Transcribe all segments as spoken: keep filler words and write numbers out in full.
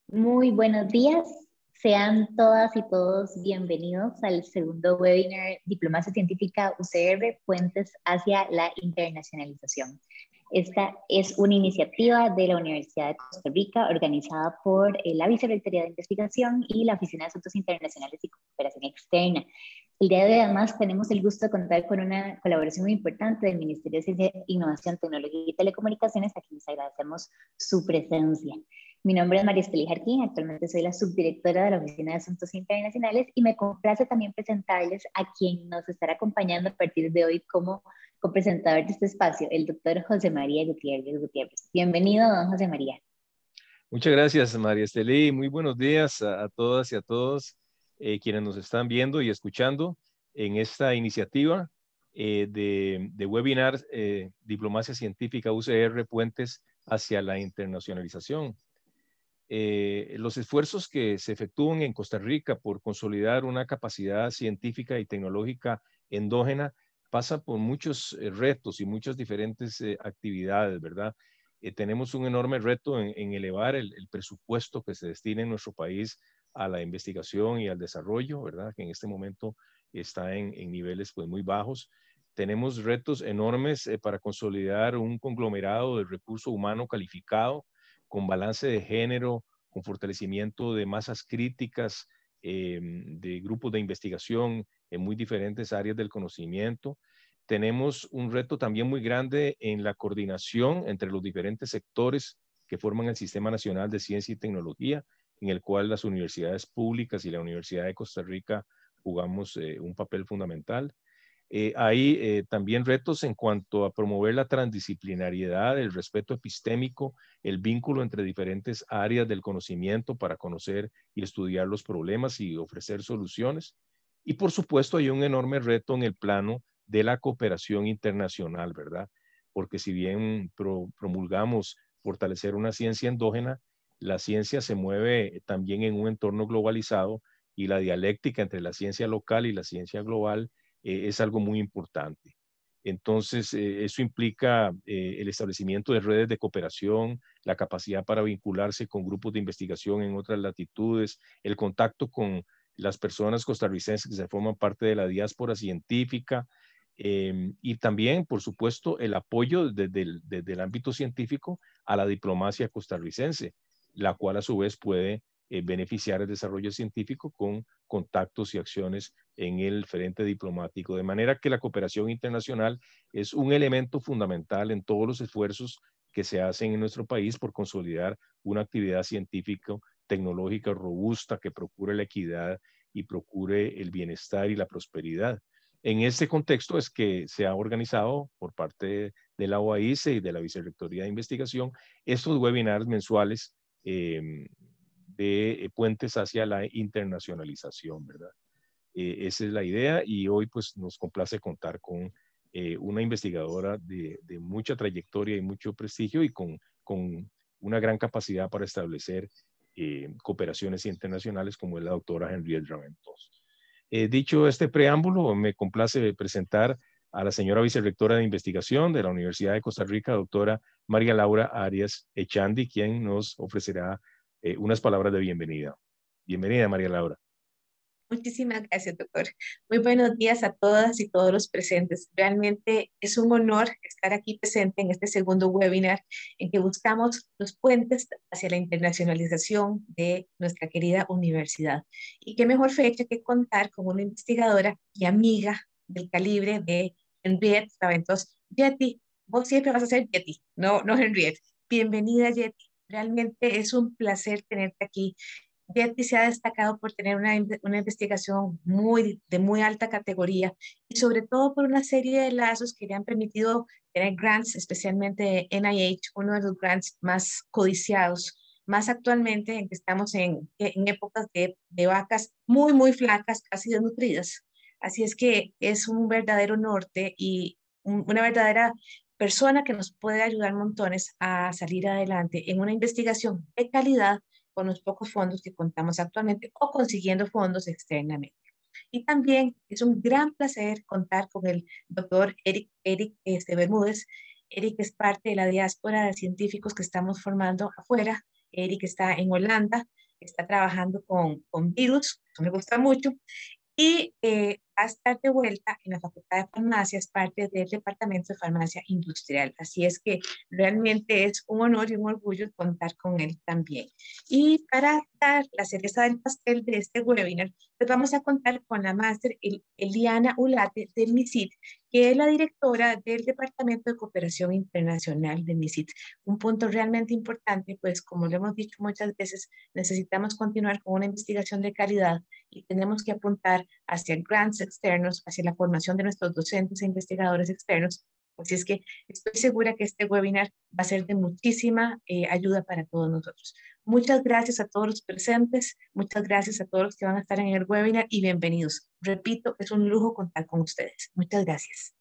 Muy buenos días, sean todas y todos bienvenidos al segundo webinar Diplomacia Científica U C R, Puentes hacia la Internacionalización. Esta es una iniciativa de la Universidad de Costa Rica organizada por eh, la Vicerrectoría de Investigación y la Oficina de Asuntos Internacionales y Cooperación Externa. El día de hoy además tenemos el gusto de contar con una colaboración muy importante del Ministerio de Ciencia, Innovación, Tecnología y Telecomunicaciones, a quienes agradecemos su presencia. Mi nombre es María Esteli Jarquín, actualmente soy la subdirectora de la Oficina de Asuntos Internacionales y me complace también presentarles a quien nos estará acompañando a partir de hoy como copresentador de este espacio, el doctor José María Gutiérrez Gutiérrez. Bienvenido, don José María. Muchas gracias, María Esteli. Muy buenos días a, a todas y a todos eh, quienes nos están viendo y escuchando en esta iniciativa eh, de, de webinar eh, Diplomacia Científica U C R Puentes hacia la Internacionalización. Eh, los esfuerzos que se efectúan en Costa Rica por consolidar una capacidad científica y tecnológica endógena pasan por muchos eh, retos y muchas diferentes eh, actividades, ¿verdad? Eh, tenemos un enorme reto en, en elevar el, el presupuesto que se destina en nuestro país a la investigación y al desarrollo, ¿verdad? Que en este momento está en, en niveles pues, muy bajos. Tenemos retos enormes eh, para consolidar un conglomerado de recurso humano calificado con balance de género, con fortalecimiento de masas críticas, eh, de grupos de investigación en muy diferentes áreas del conocimiento. Tenemos un reto también muy grande en la coordinación entre los diferentes sectores que forman el Sistema Nacional de Ciencia y Tecnología, en el cual las universidades públicas y la Universidad de Costa Rica jugamos eh, un papel fundamental. Eh, hay eh, también retos en cuanto a promover la transdisciplinariedad, el respeto epistémico, el vínculo entre diferentes áreas del conocimiento para conocer y estudiar los problemas y ofrecer soluciones. Y por supuesto hay un enorme reto en el plano de la cooperación internacional, ¿verdad? Porque si bien pro, promulgamos fortalecer una ciencia endógena, la ciencia se mueve también en un entorno globalizado y la dialéctica entre la ciencia local y la ciencia global eh, es algo muy importante. Entonces, eh, eso implica eh, el establecimiento de redes de cooperación, la capacidad para vincularse con grupos de investigación en otras latitudes, el contacto con las personas costarricenses que se forman parte de la diáspora científica eh, y también, por supuesto, el apoyo desde el, desde el ámbito científico a la diplomacia costarricense, la cual a su vez puede eh, beneficiar el desarrollo científico con contactos y acciones en el frente diplomático. De manera que la cooperación internacional es un elemento fundamental en todos los esfuerzos que se hacen en nuestro país por consolidar una actividad científica, tecnológica robusta que procure la equidad y procure el bienestar y la prosperidad. En este contexto es que se ha organizado por parte de la O A I C E y de la Vicerrectoría de Investigación estos webinars mensuales eh, de puentes hacia la internacionalización, ¿verdad? Eh, esa es la idea y hoy pues nos complace contar con eh, una investigadora de, de, mucha trayectoria y mucho prestigio y con, con una gran capacidad para establecer eh, cooperaciones internacionales como es la doctora Henriette Raventós. Eh, dicho este preámbulo, me complace presentar a la señora vicerrectora de investigación de la Universidad de Costa Rica, doctora María Laura Arias Echandi, quien nos ofrecerá eh, unas palabras de bienvenida. Bienvenida, María Laura. Muchísimas gracias, doctor. Muy buenos días a todas y todos los presentes. Realmente es un honor estar aquí presente en este segundo webinar en que buscamos los puentes hacia la internacionalización de nuestra querida universidad. Y qué mejor fecha que contar con una investigadora y amiga del calibre de Henriette Raventós. Yeti, vos siempre vas a ser Yeti, no, no Henriette. Bienvenida, Yeti. Realmente es un placer tenerte aquí. Yeti se ha destacado por tener una, una investigación muy, de muy alta categoría y sobre todo por una serie de lazos que le han permitido tener grants, especialmente N I H, uno de los grants más codiciados, más actualmente en que estamos en, en épocas de, de vacas muy, muy flacas, casi desnutridas. Así es que es un verdadero norte y un, una verdadera persona que nos puede ayudar montones a salir adelante en una investigación de calidad con los pocos fondos que contamos actualmente o consiguiendo fondos externamente. Y también es un gran placer contar con el doctor Eric, Eric este, Bermúdez. Eric es parte de la diáspora de científicos que estamos formando afuera Eric está en Holanda, está trabajando con, con virus, eso me gusta mucho, y eh, va a estar de vuelta en la Facultad de Farmacia, es parte del Departamento de Farmacia Industrial. Así es que realmente es un honor y un orgullo contar con él también. Y para dar la cereza del pastel de este webinar, pues vamos a contar con la máster El Eliana Ulate del MISIT, que es la directora del Departamento de Cooperación Internacional del MISIT. Un punto realmente importante, pues como lo hemos dicho muchas veces, necesitamos continuar con una investigación de calidad y tenemos que apuntar hacia grants externos, hacia la formación de nuestros docentes e investigadores externos. Así es que estoy segura que este webinar va a ser de muchísima eh, ayuda para todos nosotros. Muchas gracias a todos los presentes, muchas gracias a todos los que van a estar en el webinar y bienvenidos. Repito, es un lujo contar con ustedes. Muchas gracias.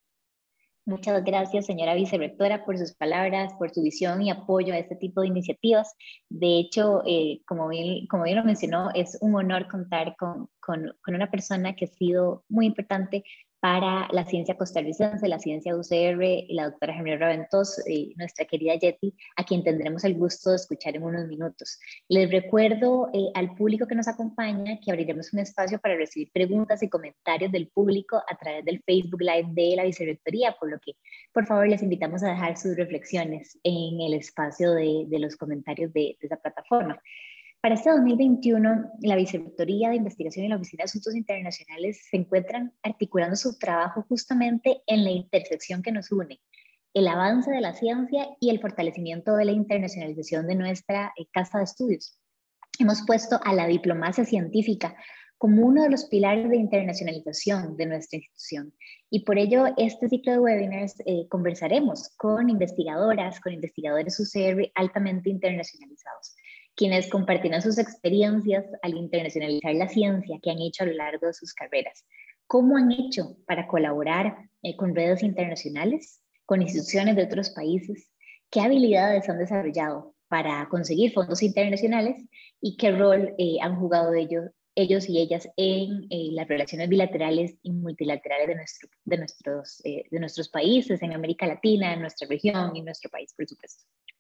Muchas gracias, señora vicerrectora, por sus palabras, por su visión y apoyo a este tipo de iniciativas. De hecho, eh, como, bien, como bien lo mencionó, es un honor contar con, con, con una persona que ha sido muy importante para la ciencia costarricense, la ciencia U C R, la doctora Henry Raventós, eh, nuestra querida Yeti, a quien tendremos el gusto de escuchar en unos minutos. Les recuerdo eh, al público que nos acompaña que abriremos un espacio para recibir preguntas y comentarios del público a través del Facebook Live de la Vicerrectoría, por lo que por favor les invitamos a dejar sus reflexiones en el espacio de, de los comentarios de, de esa plataforma. Para este dos mil veintiuno, la Vicerrectoría de Investigación y la Oficina de Asuntos Internacionales se encuentran articulando su trabajo justamente en la intersección que nos une, el avance de la ciencia y el fortalecimiento de la internacionalización de nuestra eh, casa de estudios. Hemos puesto a la diplomacia científica como uno de los pilares de internacionalización de nuestra institución. Y por ello, este ciclo de webinars eh, conversaremos con investigadoras, con investigadores U C R altamente internacionalizados, quienes compartirán sus experiencias al internacionalizar la ciencia que han hecho a lo largo de sus carreras. ¿Cómo han hecho para colaborar eh, con redes internacionales, con instituciones de otros países? ¿Qué habilidades han desarrollado para conseguir fondos internacionales? ¿Y qué rol eh, han jugado ellos, ellos y ellas en eh, las relaciones bilaterales y multilaterales de, nuestro, de, nuestros, eh, de nuestros países, en América Latina, en nuestra región y en nuestro país, por supuesto?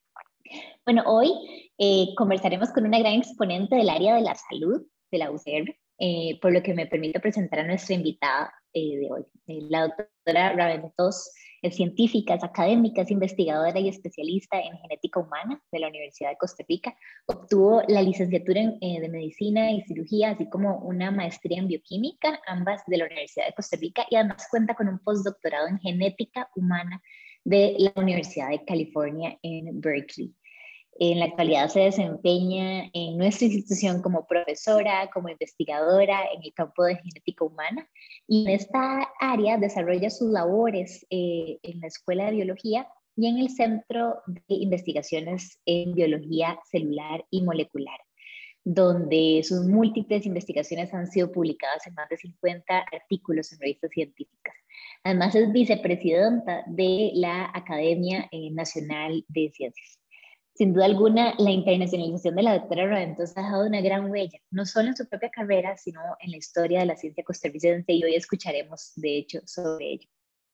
Bueno, hoy eh, conversaremos con una gran exponente del área de la salud de la U C R, eh, por lo que me permito presentar a nuestra invitada eh, de hoy. Eh, la doctora Raventós es científica, es académica, es investigadora y especialista en genética humana de la Universidad de Costa Rica. Obtuvo la licenciatura en, eh, de medicina y cirugía, así como una maestría en bioquímica, ambas de la Universidad de Costa Rica, y además cuenta con un postdoctorado en genética humana de la Universidad de California en Berkeley. En la actualidad se desempeña en nuestra institución como profesora, como investigadora en el campo de genética humana, y en esta área desarrolla sus labores eh, en la Escuela de Biología y en el Centro de Investigaciones en Biología Celular y Molecular, donde sus múltiples investigaciones han sido publicadas en más de cincuenta artículos en revistas científicas. Además es vicepresidenta de la Academia eh, Nacional de Ciencias. Sin duda alguna, la internacionalización de la doctora Raventós ha dejado una gran huella, no solo en su propia carrera, sino en la historia de la ciencia costarricense, y hoy escucharemos, de hecho, sobre ello.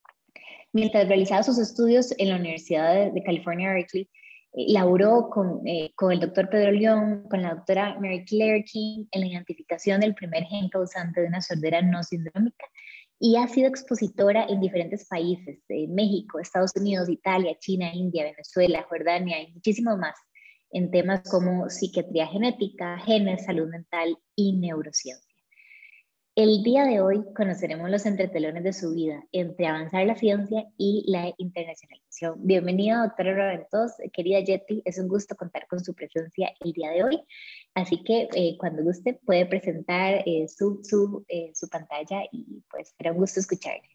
Mientras realizaba sus estudios en la Universidad de, de California, Berkeley, eh, laboró con, eh, con el doctor Pedro León, con la doctora Mary Claire King, en la identificación del primer gen causante de una sordera no sindrómica, y ha sido expositora en diferentes países, eh, México, Estados Unidos, Italia, China, India, Venezuela, Jordania y muchísimos más, en temas como psiquiatría genética, genes, salud mental y neurociencia. El día de hoy conoceremos los entretelones de su vida entre avanzar la ciencia y la internacionalización. Bienvenida, doctora Raventós. Querida Yeti, es un gusto contar con su presencia el día de hoy. Así que eh, cuando guste puede presentar eh, su, su, eh, su pantalla y pues será un gusto escucharle.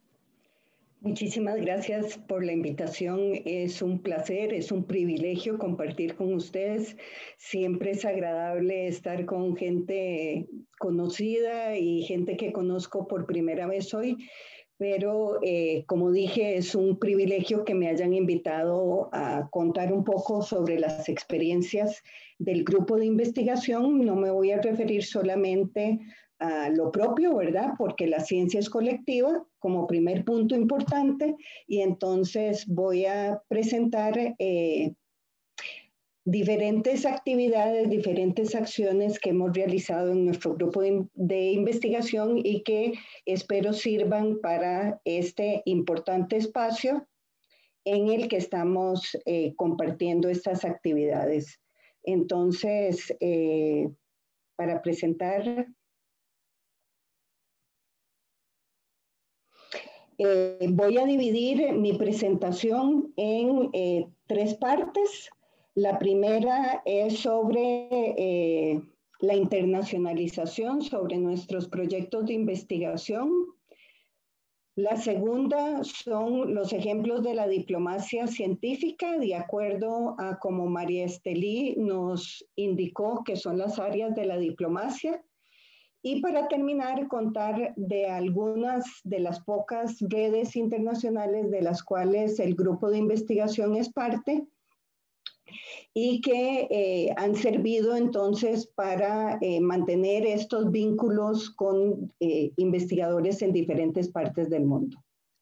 Muchísimas gracias por la invitación. Es un placer, es un privilegio compartir con ustedes. Siempre es agradable estar con gente conocida y gente que conozco por primera vez hoy, pero eh, como dije, es un privilegio que me hayan invitado a contar un poco sobre las experiencias del grupo de investigación. No me voy a referir solamente a lo propio, ¿verdad? Porque la ciencia es colectiva, como primer punto importante, y entonces voy a presentar eh, diferentes actividades, diferentes acciones que hemos realizado en nuestro grupo de, de investigación y que espero sirvan para este importante espacio en el que estamos eh, compartiendo estas actividades. Entonces, eh, para presentar, eh, voy a dividir mi presentación en eh, tres partes. La primera es sobre eh, la internacionalización, sobre nuestros proyectos de investigación. La segunda son los ejemplos de la diplomacia científica, de acuerdo a como María Estelí nos indicó que son las áreas de la diplomacia. Y para terminar, contar de algunas de las pocas redes internacionales de las cuales el grupo de investigación es parte y que eh, han servido entonces para eh, mantener estos vínculos con eh, investigadores en diferentes partes del mundo.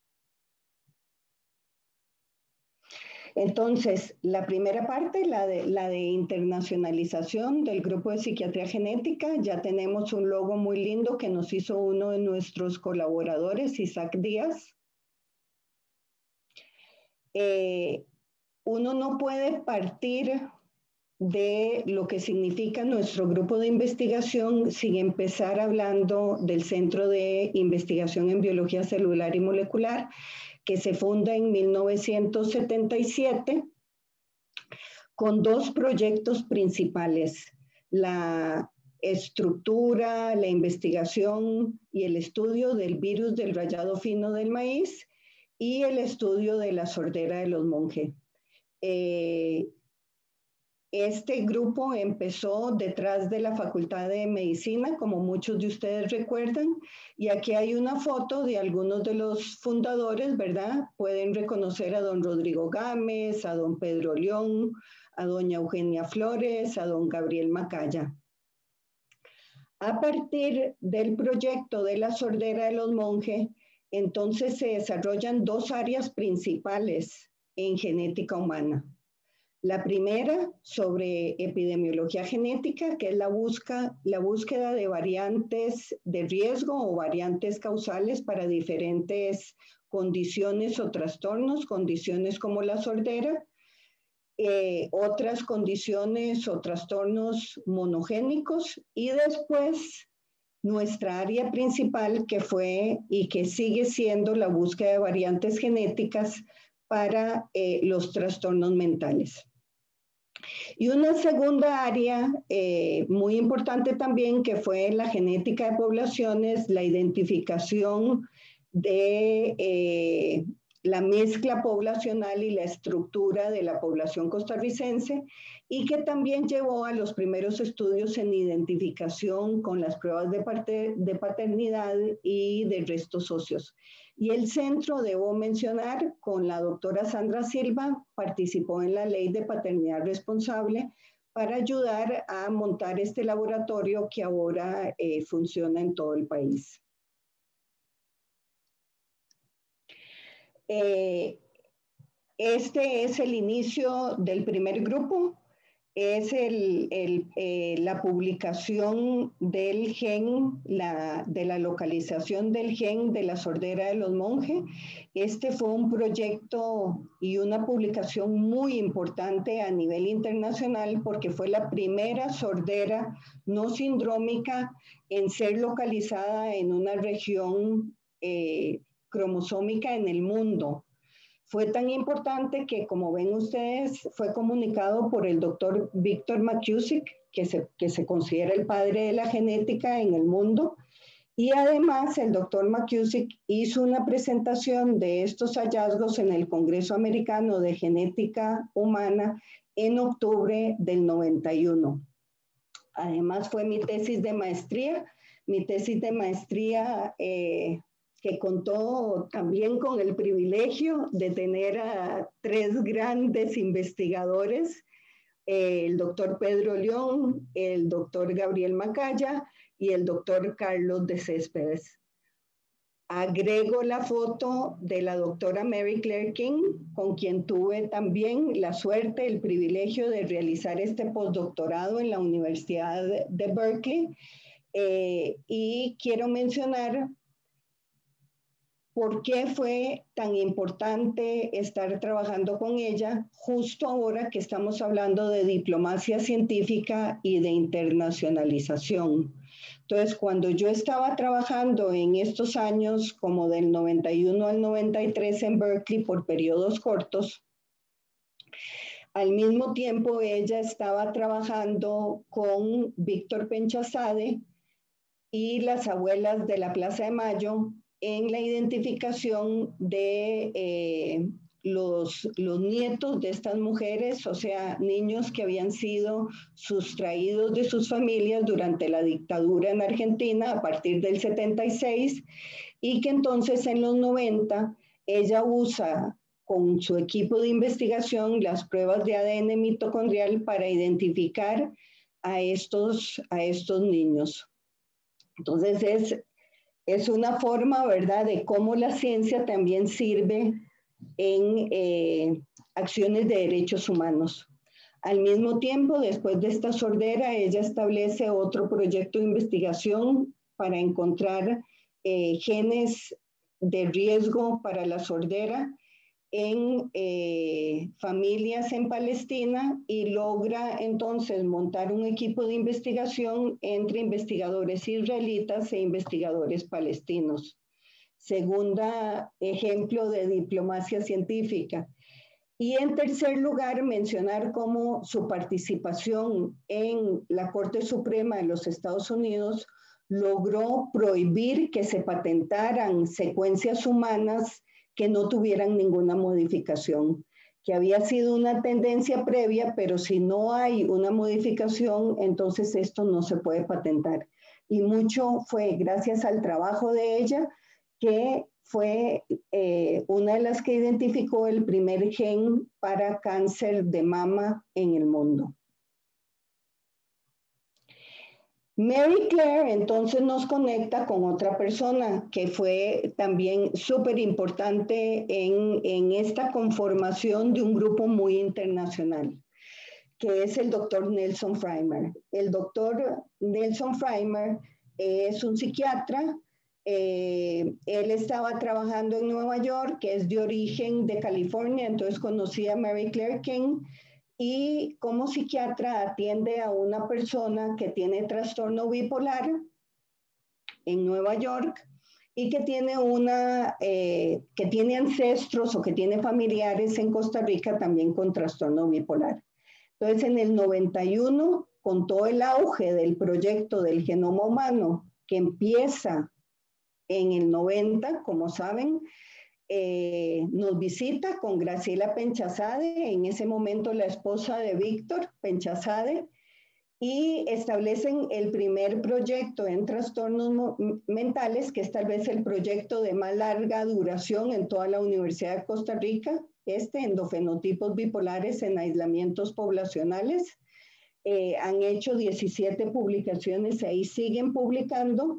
Entonces, la primera parte, la de, la de internacionalización del grupo de psiquiatría genética, ya tenemos un logo muy lindo que nos hizo uno de nuestros colaboradores, Isaac Díaz. Eh, uno no puede partir de lo que significa nuestro grupo de investigación sin empezar hablando del Centro de Investigación en Biología Celular y Molecular, que se funda en mil novecientos setenta y siete con dos proyectos principales: la estructura, la investigación y el estudio del virus del rayado fino del maíz y el estudio de la sordera de los monjes. Eh, Este grupo empezó detrás de la Facultad de Medicina, como muchos de ustedes recuerdan, y aquí hay una foto de algunos de los fundadores, ¿verdad? Pueden reconocer a don Rodrigo Gámez, a don Pedro León, a doña Eugenia Flores, a don Gabriel Macaya. A partir del proyecto de la sordera de los monjes, entonces se desarrollan dos áreas principales en genética humana. La primera sobre epidemiología genética, que es la, busca, la búsqueda de variantes de riesgo o variantes causales para diferentes condiciones o trastornos, condiciones como la sordera, eh, otras condiciones o trastornos monogénicos, y después nuestra área principal, que fue y que sigue siendo la búsqueda de variantes genéticas para eh, los trastornos mentales. Y una segunda área eh, muy importante también, que fue la genética de poblaciones, la identificación de eh, la mezcla poblacional y la estructura de la población costarricense, y que también llevó a los primeros estudios en identificación con las pruebas de, parte, de paternidad y de restos óseos. Y el centro, debo mencionar, con la doctora Sandra Silva, participó en la ley de paternidad responsable para ayudar a montar este laboratorio que ahora eh, funciona en todo el país. Eh, este es el inicio del primer grupo. Es el, el, eh, la publicación del gen, la, de la localización del gen de la sordera de los monjes. Este fue un proyecto y una publicación muy importante a nivel internacional porque fue la primera sordera no sindrómica en ser localizada en una región eh, cromosómica en el mundo. Fue tan importante que, como ven ustedes, fue comunicado por el doctor Victor McKusick, que se, que se considera el padre de la genética en el mundo. Y además, el doctor McKusick hizo una presentación de estos hallazgos en el Congreso Americano de Genética Humana en octubre del noventa y uno. Además, fue mi tesis de maestría. Mi tesis de maestría... Eh, que contó también con el privilegio de tener a tres grandes investigadores, eh, el doctor Pedro León, el doctor Gabriel Macaya y el doctor Carlos de Céspedes. Agrego la foto de la doctora Mary Claire King, con quien tuve también la suerte, el privilegio de realizar este postdoctorado en la Universidad de Berkeley. Eh, y quiero mencionar por qué fue tan importante estar trabajando con ella justo ahora que estamos hablando de diplomacia científica y de internacionalización. Entonces, cuando yo estaba trabajando en estos años, como del noventa y uno al noventa y tres en Berkeley por periodos cortos, al mismo tiempo ella estaba trabajando con Víctor Penchazade y las abuelas de la Plaza de Mayo en la identificación de eh, los, los nietos de estas mujeres, o sea, niños que habían sido sustraídos de sus familias durante la dictadura en Argentina a partir del setenta y seis, y que entonces en los noventa ella usa con su equipo de investigación las pruebas de A D N mitocondrial para identificar a estos, a estos niños. Entonces es, es una forma, ¿verdad?, de cómo la ciencia también sirve en eh, acciones de derechos humanos. Al mismo tiempo, después de esta sordera, ella establece otro proyecto de investigación para encontrar eh, genes de riesgo para la sordera en eh, familias en Palestina, y logra entonces montar un equipo de investigación entre investigadores israelitas e investigadores palestinos. Segunda ejemplo de diplomacia científica. Y en tercer lugar, mencionar cómo su participación en la Corte Suprema de los Estados Unidos logró prohibir que se patentaran secuencias humanas que no tuvieran ninguna modificación, que había sido una tendencia previa, pero si no hay una modificación, entonces esto no se puede patentar. Y mucho fue gracias al trabajo de ella, que fue eh, una de las que identificó el primer gen para cáncer de mama en el mundo. Mary Claire entonces nos conecta con otra persona que fue también súper importante en, en esta conformación de un grupo muy internacional, que es el doctor Nelson Freimer. El doctor Nelson Freimer es un psiquiatra. Eh, él estaba trabajando en Nueva York, que es de origen de California, entonces conocía a Mary Claire King, y como psiquiatra atiende a una persona que tiene trastorno bipolar en Nueva York y que tiene, una, eh, que tiene ancestros o que tiene familiares en Costa Rica también con trastorno bipolar. Entonces, en el noventa y uno, con todo el auge del proyecto del genoma humano, que empieza en el noventa, como saben, Eh, nos visita con Graciela Penchazade, en ese momento la esposa de Víctor Penchazade, y establecen el primer proyecto en trastornos mentales, que es tal vez el proyecto de más larga duración en toda la Universidad de Costa Rica, este, endofenotipos bipolares en aislamientos poblacionales. Eh, han hecho diecisiete publicaciones, ahí siguen publicando,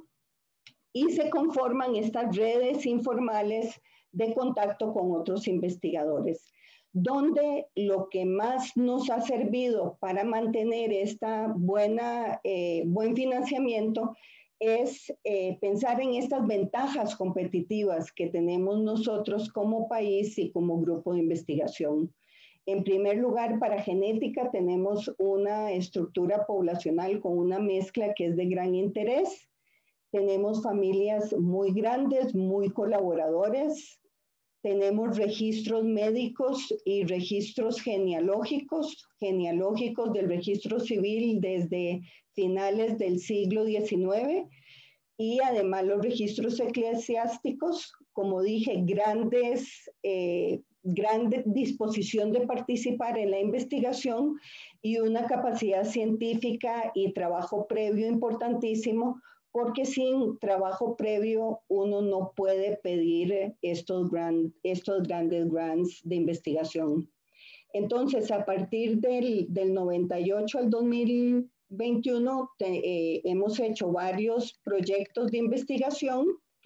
y se conforman estas redes informales de contacto con otros investigadores, donde lo que más nos ha servido para mantener esta buena, eh, buen financiamiento es eh, pensar en estas ventajas competitivas que tenemos nosotros como país y como grupo de investigación. En primer lugar, para genética tenemos una estructura poblacional con una mezcla que es de gran interés. Tenemos familias muy grandes, muy colaboradores. Tenemos registros médicos y registros genealógicos, genealógicos del registro civil desde finales del siglo diecinueve, y además los registros eclesiásticos, como dije, grandes, eh, grande disposición de participar en la investigación y una capacidad científica y trabajo previo importantísimo, porque sin trabajo previo uno no puede pedir estos, gran, estos grandes grants de investigación. Entonces, a partir del, del noventa y ocho al dos mil veintiuno, te, eh, hemos hecho varios proyectos de investigación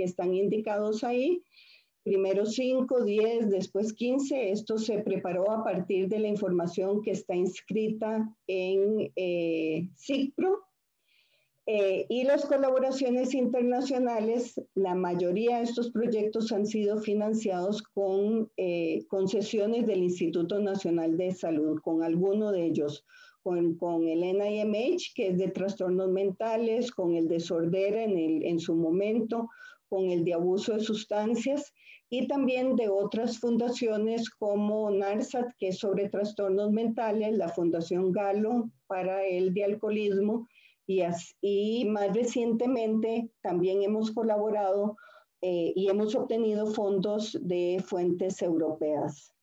que están indicados ahí. Primero cinco, diez, después quince. Esto se preparó a partir de la información que está inscrita en eh, SICPRO. Eh, y las colaboraciones internacionales, la mayoría de estos proyectos han sido financiados con eh, concesiones del Instituto Nacional de Salud, con alguno de ellos, con, con el N I M H, que es de trastornos mentales, con el de sordera en, el, en su momento, con el de abuso de sustancias, y también de otras fundaciones como NARSAT, que es sobre trastornos mentales, la Fundación Galo para el de alcoholismo, y, as, y más recientemente también hemos colaborado eh, y hemos obtenido fondos de fuentes europeas.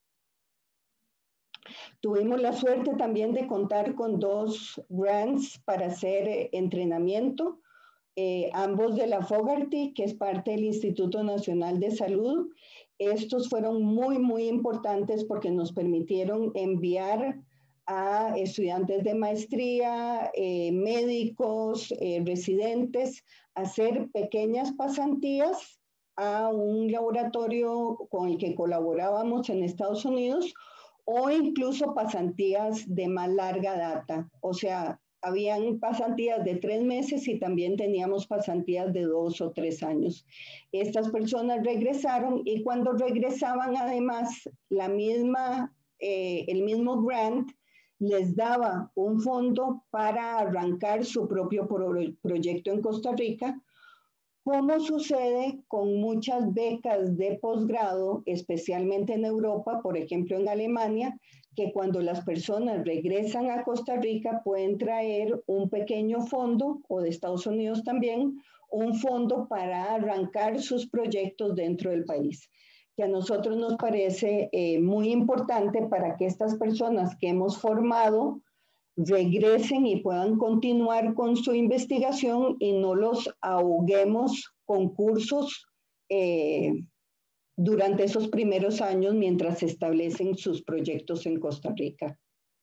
Tuvimos la suerte también de contar con dos grants para hacer eh, entrenamiento, eh, ambos de la Fogarty, que es parte del Instituto Nacional de Salud. Estos fueron muy, muy importantes porque nos permitieron enviar a estudiantes de maestría, eh, médicos, eh, residentes, a hacer pequeñas pasantías a un laboratorio con el que colaborábamos en Estados Unidos, o incluso pasantías de más larga data. O sea, habían pasantías de tres meses y también teníamos pasantías de dos o tres años. Estas personas regresaron y cuando regresaban, además, la misma, eh, el mismo grant les daba un fondo para arrancar su propio pro proyecto en Costa Rica, como sucede con muchas becas de posgrado, especialmente en Europa, por ejemplo en Alemania, que cuando las personas regresan a Costa Rica pueden traer un pequeño fondo, o de Estados Unidos también, un fondo para arrancar sus proyectos dentro del país, que a nosotros nos parece eh, muy importante para que estas personas que hemos formado regresen y puedan continuar con su investigación y no los ahoguemos con cursos eh, durante esos primeros años mientras se establecen sus proyectos en Costa Rica.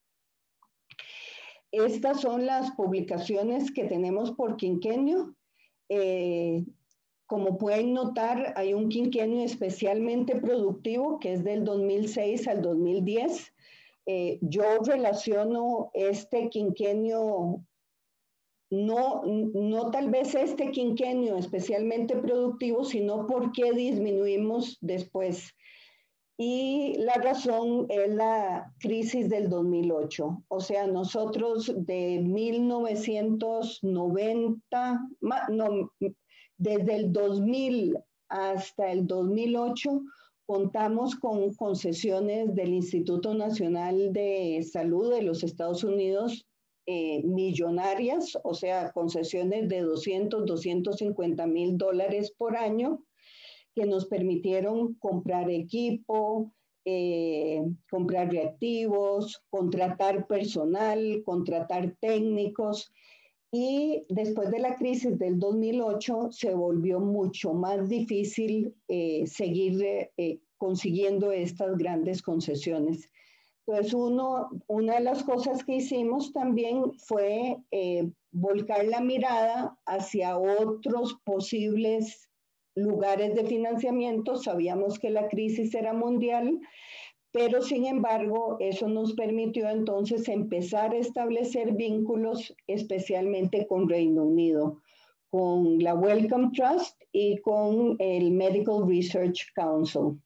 Estas son las publicaciones que tenemos por quinquenio. Eh, como pueden notar, hay un quinquenio especialmente productivo que es del dos mil seis al dos mil diez. Eh, yo relaciono este quinquenio, no, no tal vez este quinquenio especialmente productivo, sino porque disminuimos después. Y la razón es la crisis del dos mil ocho. O sea, nosotros de mil novecientos noventa, no, desde el dos mil hasta el dos mil ocho, contamos con concesiones del Instituto Nacional de Salud de los Estados Unidos eh, millonarias, o sea, concesiones de doscientos, doscientos cincuenta mil dólares por año, que nos permitieron comprar equipo, eh, comprar reactivos, contratar personal, contratar técnicos. Y después de la crisis del dos mil ocho se volvió mucho más difícil eh, seguir eh, consiguiendo estas grandes concesiones. Entonces, uno, una de las cosas que hicimos también fue eh, volcar la mirada hacia otros posibles lugares de financiamiento. Sabíamos que la crisis era mundial, pero sin embargo, eso nos permitió entonces empezar a establecer vínculos especialmente con Reino Unido, con la Wellcome Trust y con el Medical Research Council.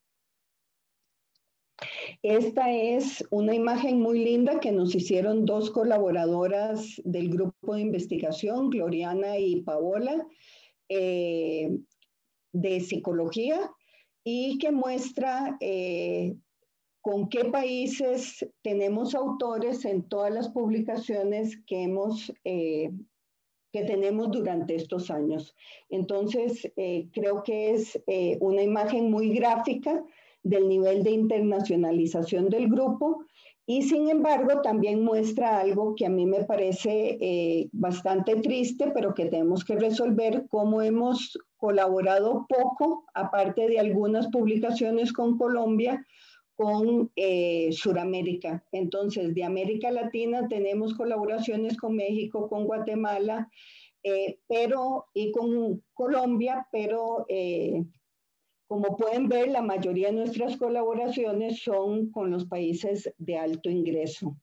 Esta es una imagen muy linda que nos hicieron dos colaboradoras del grupo de investigación, Gloriana y Paola, eh, de psicología, y que muestra eh, con qué países tenemos autores en todas las publicaciones que, hemos, eh, que tenemos durante estos años. Entonces, eh, creo que es eh, una imagen muy gráfica del nivel de internacionalización del grupo, y sin embargo también muestra algo que a mí me parece eh, bastante triste, pero que tenemos que resolver: cómo hemos colaborado poco, aparte de algunas publicaciones con Colombia, con eh, Suramérica. Entonces, de América Latina tenemos colaboraciones con México, con Guatemala, eh, pero, y con Colombia, pero eh, como pueden ver, la mayoría de nuestras colaboraciones son con los países de alto ingreso.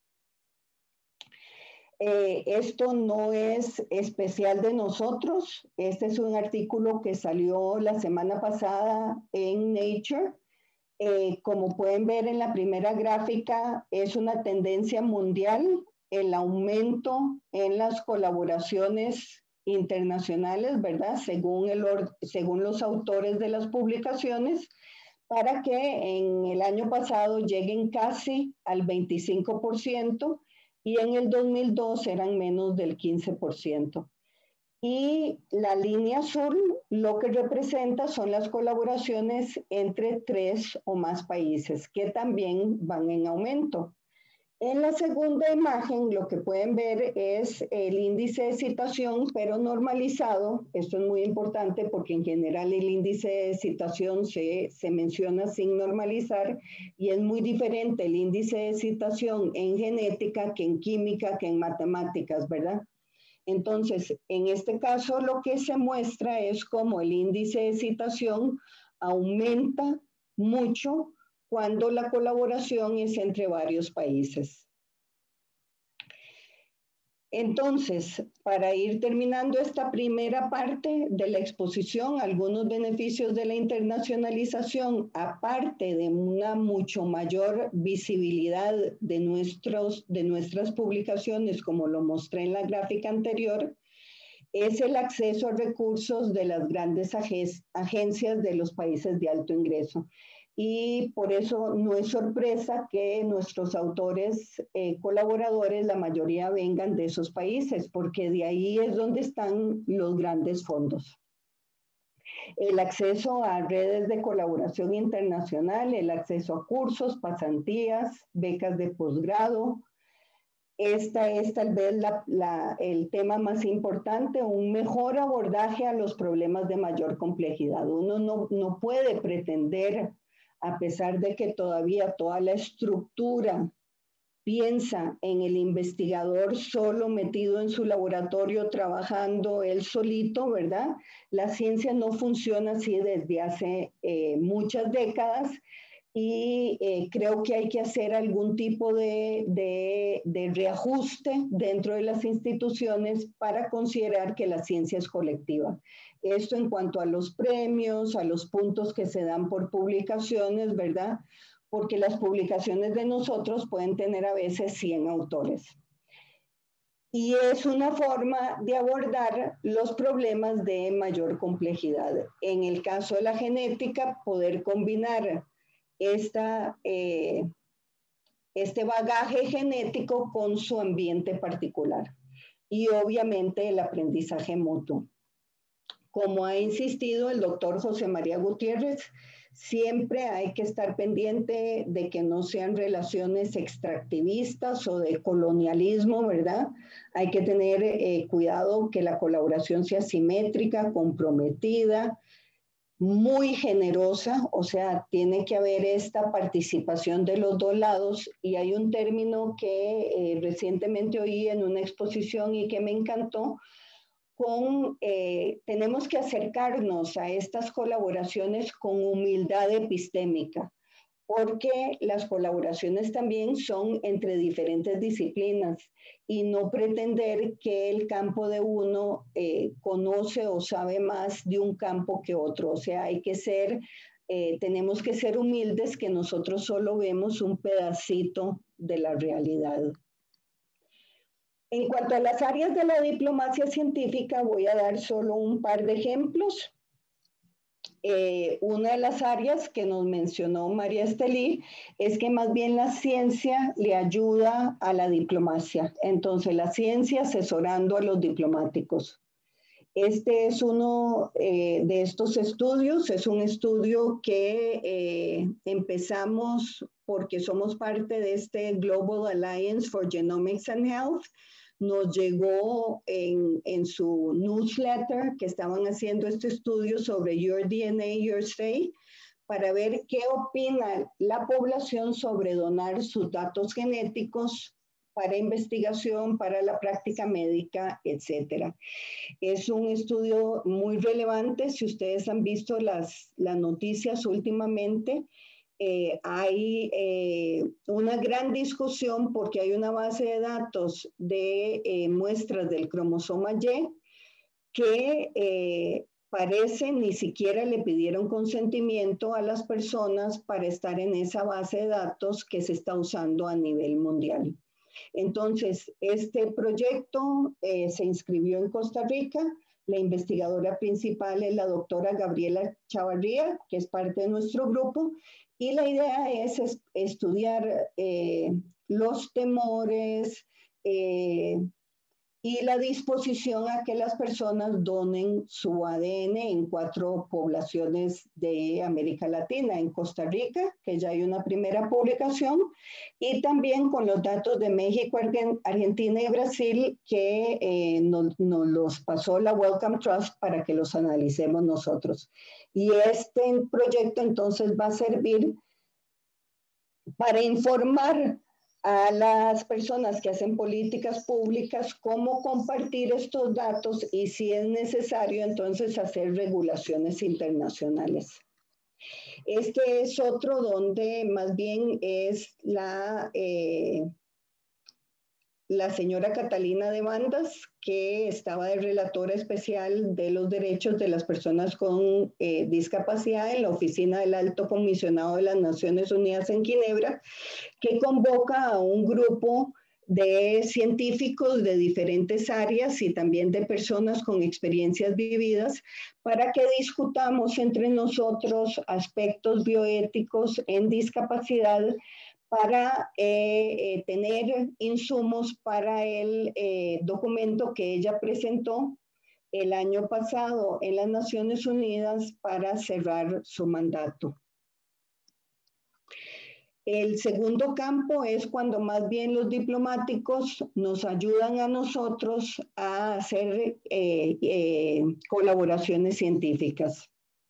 Eh, esto no es especial de nosotros. Este es un artículo que salió la semana pasada en Nature. Eh, como pueden ver en la primera gráfica, es una tendencia mundial el aumento en las colaboraciones internacionales, ¿verdad? Según, el, según los autores de las publicaciones, para que en el año pasado lleguen casi al veinticinco por ciento y en el dos mil dos eran menos del quince por ciento. Y la línea azul lo que representa son las colaboraciones entre tres o más países que también van en aumento. En la segunda imagen lo que pueden ver es el índice de citación, pero normalizado. Esto es muy importante porque en general el índice de citación se, se menciona sin normalizar y es muy diferente el índice de citación en genética que en química, que en matemáticas, ¿verdad? Entonces, en este caso lo que se muestra es cómo el índice de citación aumenta mucho cuando la colaboración es entre varios países. Entonces, para ir terminando esta primera parte de la exposición, algunos beneficios de la internacionalización, aparte de una mucho mayor visibilidad de, nuestros, de nuestras publicaciones, como lo mostré en la gráfica anterior, es el acceso a recursos de las grandes ag- agencias de los países de alto ingreso. Y por eso no es sorpresa que nuestros autores eh, colaboradores, la mayoría vengan de esos países, porque de ahí es donde están los grandes fondos. El acceso a redes de colaboración internacional, el acceso a cursos, pasantías, becas de posgrado. Esta es tal vez la, la, el tema más importante, un mejor abordaje a los problemas de mayor complejidad. Uno no, no puede pretender, a pesar de que todavía toda la estructura piensa en el investigador solo metido en su laboratorio trabajando él solito, ¿verdad? La ciencia no funciona así desde hace eh, muchas décadas y eh, creo que hay que hacer algún tipo de, de, de reajuste dentro de las instituciones para considerar que la ciencia es colectiva. Esto en cuanto a los premios, a los puntos que se dan por publicaciones, ¿verdad? Porque las publicaciones de nosotros pueden tener a veces cien autores. Y es una forma de abordar los problemas de mayor complejidad. En el caso de la genética, poder combinar esta, eh, este bagaje genético con su ambiente particular. Y obviamente el aprendizaje mutuo. Como ha insistido el doctor José María Gutiérrez, siempre hay que estar pendiente de que no sean relaciones extractivistas o de colonialismo, ¿verdad? Hay que tener eh, cuidado que la colaboración sea simétrica, comprometida, muy generosa, o sea, tiene que haber esta participación de los dos lados. Y hay un término que eh, recientemente oí en una exposición y que me encantó, Con, eh, tenemos que acercarnos a estas colaboraciones con humildad epistémica, porque las colaboraciones también son entre diferentes disciplinas y no pretender que el campo de uno eh, conoce o sabe más de un campo que otro. O sea, hay que ser, eh, tenemos que ser humildes, que nosotros solo vemos un pedacito de la realidad. En cuanto a las áreas de la diplomacia científica, voy a dar solo un par de ejemplos. Eh, una de las áreas que nos mencionó María Estelí es que más bien la ciencia le ayuda a la diplomacia. Entonces, la ciencia asesorando a los diplomáticos. Este es uno eh, de estos estudios, es un estudio que eh, empezamos porque somos parte de este Global Alliance for Genomics and Health. Nos llegó en, en su newsletter que estaban haciendo este estudio sobre Your D N A, Your Say, para ver qué opina la población sobre donar sus datos genéticos para investigación, para la práctica médica, etcétera. Es un estudio muy relevante. Si ustedes han visto las, las noticias últimamente, eh, hay eh, una gran discusión porque hay una base de datos de eh, muestras del cromosoma Y que eh, parece ni siquiera le pidieron consentimiento a las personas para estar en esa base de datos que se está usando a nivel mundial. Entonces, este proyecto eh, se inscribió en Costa Rica. La investigadora principal es la doctora Gabriela Chavarría, que es parte de nuestro grupo, y la idea es, es estudiar eh, los temores, eh, y la disposición a que las personas donen su A D N en cuatro poblaciones de América Latina, en Costa Rica, que ya hay una primera publicación, y también con los datos de México, Argentina y Brasil, que eh, nos, nos los pasó la Wellcome Trust para que los analicemos nosotros. Y este proyecto entonces va a servir para informar a las personas que hacen políticas públicas cómo compartir estos datos y si es necesario entonces hacer regulaciones internacionales. Este es otro donde más bien es la, eh, la señora Catalina de Bandas, que estaba de relatora especial de los derechos de las personas con eh, discapacidad en la oficina del Alto Comisionado de las Naciones Unidas en Ginebra, que convoca a un grupo de científicos de diferentes áreas y también de personas con experiencias vividas para que discutamos entre nosotros aspectos bioéticos en discapacidad para eh, eh, tener insumos para el eh, documento que ella presentó el año pasado en las Naciones Unidas para cerrar su mandato. El segundo campo es cuando más bien los diplomáticos nos ayudan a nosotros a hacer eh, eh, colaboraciones científicas.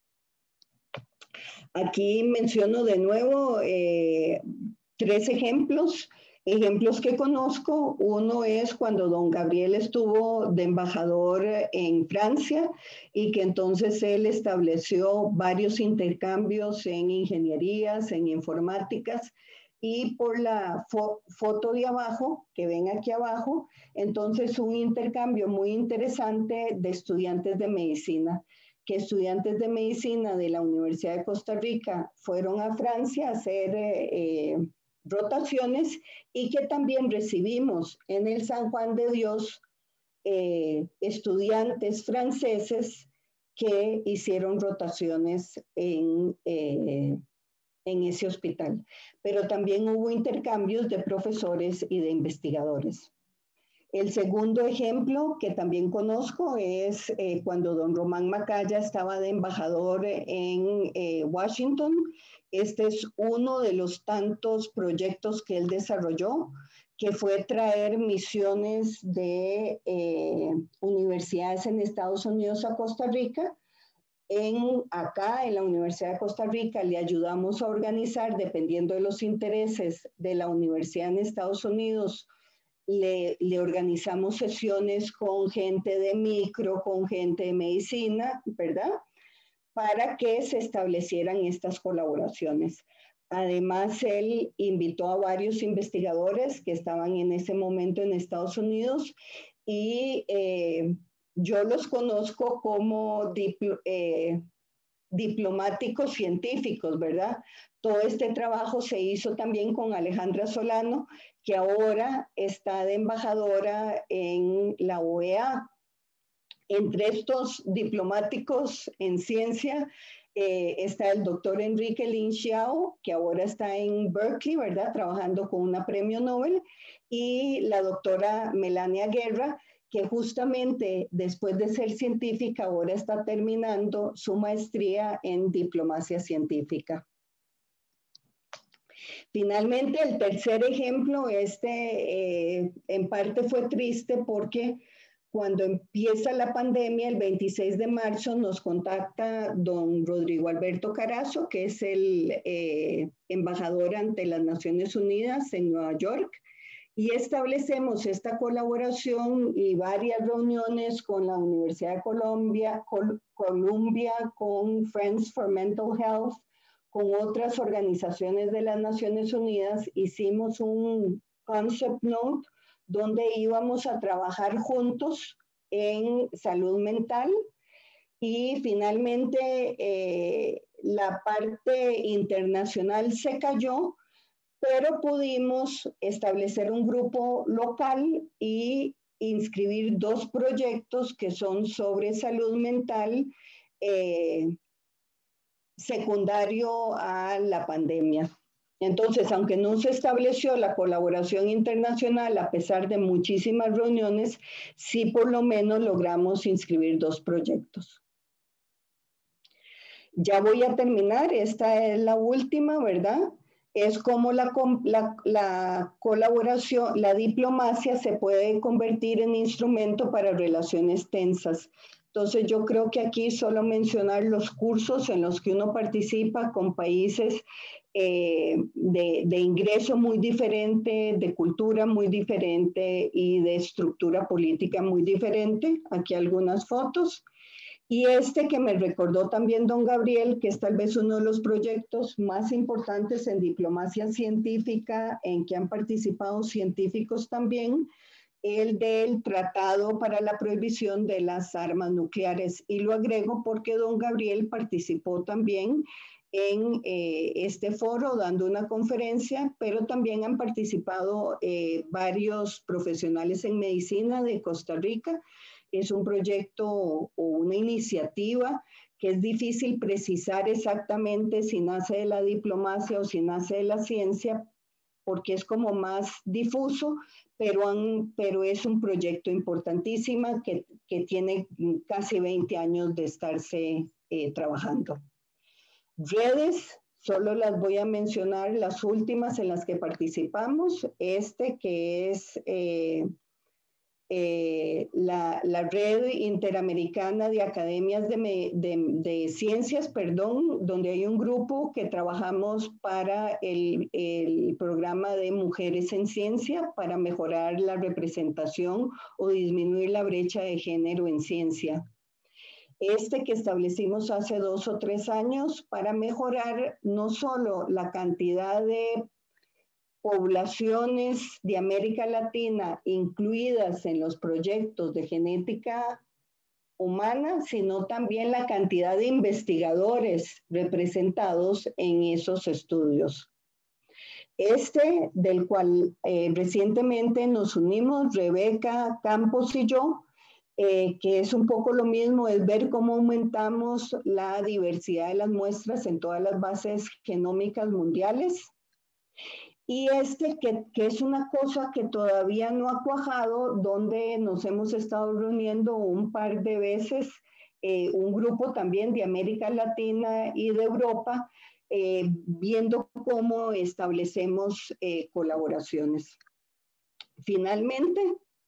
Aquí menciono de nuevo eh, tres ejemplos, ejemplos que conozco. Uno es cuando don Gabriel estuvo de embajador en Francia y que entonces él estableció varios intercambios en ingenierías, en informáticas, y por la fo foto de abajo, que ven aquí abajo, entonces un intercambio muy interesante de estudiantes de medicina, que estudiantes de medicina de la Universidad de Costa Rica fueron a Francia a hacer eh, rotaciones y que también recibimos en el San Juan de Dios eh, estudiantes franceses que hicieron rotaciones en, eh, en ese hospital. Pero también hubo intercambios de profesores y de investigadores. El segundo ejemplo que también conozco es eh, cuando don Román Macaya estaba de embajador en eh, Washington. Este es uno de los tantos proyectos que él desarrolló, que fue traer misiones de eh, universidades en Estados Unidos a Costa Rica. En, acá en la Universidad de Costa Rica le ayudamos a organizar, dependiendo de los intereses de la universidad en Estados Unidos, Le, le organizamos sesiones con gente de micro, con gente de medicina, ¿verdad? Para que se establecieran estas colaboraciones. Además, él invitó a varios investigadores que estaban en ese momento en Estados Unidos y eh, yo los conozco como dipl eh, diplomáticos científicos, ¿verdad? Todo este trabajo se hizo también con Alejandra Solano, que ahora está de embajadora en la O E A. Entre estos diplomáticos en ciencia eh, está el doctor Enrique Lin Xiao, que ahora está en Berkeley, ¿verdad? Trabajando con una premio Nobel, y la doctora Melania Guerra, que justamente después de ser científica ahora está terminando su maestría en diplomacia científica. Finalmente, el tercer ejemplo, este eh, en parte fue triste porque cuando empieza la pandemia, el veintiséis de marzo, nos contacta don Rodrigo Alberto Carazo, que es el eh, embajador ante las Naciones Unidas en Nueva York, Y establecemos esta colaboración y varias reuniones con la Universidad de Colombia, Col Columbia, con Friends for Mental Health, con otras organizaciones de las Naciones Unidas. Hicimos un concept note donde íbamos a trabajar juntos en salud mental y finalmente eh, la parte internacional se cayó, pero pudimos establecer un grupo local y inscribir dos proyectos que son sobre salud mental eh, secundario a la pandemia. Entonces, aunque no se estableció la colaboración internacional a pesar de muchísimas reuniones, sí por lo menos logramos inscribir dos proyectos. Ya voy a terminar, esta es la última, ¿verdad? Es como la, la, la colaboración, la diplomacia se puede convertir en instrumento para relaciones tensas. Entonces yo creo que aquí solo mencionar los cursos en los que uno participa con países eh, de, de ingreso muy diferente, de cultura muy diferente y de estructura política muy diferente. Aquí algunas fotos. Y este que me recordó también don Gabriel, que es tal vez uno de los proyectos más importantes en diplomacia científica, en que han participado científicos también, el del Tratado para la Prohibición de las Armas Nucleares. Y lo agrego porque don Gabriel participó también en eh, este foro dando una conferencia, pero también han participado eh, varios profesionales en medicina de Costa Rica. Es un proyecto o una iniciativa que es difícil precisar exactamente si nace de la diplomacia o si nace de la ciencia, porque es como más difuso, pero, han, pero es un proyecto importantísimo que, que tiene casi veinte años de estarse eh, trabajando. Redes, solo las voy a mencionar, las últimas en las que participamos, este que es... Eh, Eh, la, la red interamericana de academias de, de, de ciencias, perdón, donde hay un grupo que trabajamos para el, el programa de mujeres en ciencia para mejorar la representación o disminuir la brecha de género en ciencia. Este que establecimos hace dos o tres años para mejorar no solo la cantidad de poblaciones de América Latina incluidas en los proyectos de genética humana, sino también la cantidad de investigadores representados en esos estudios. Este, del cual eh, recientemente nos unimos, Rebeca Campos y yo, eh, que es un poco lo mismo, es ver cómo aumentamos la diversidad de las muestras en todas las bases genómicas mundiales. Y este que, que es una cosa que todavía no ha cuajado, donde nos hemos estado reuniendo un par de veces, eh, un grupo también de América Latina y de Europa, eh, viendo cómo establecemos eh, colaboraciones. Finalmente,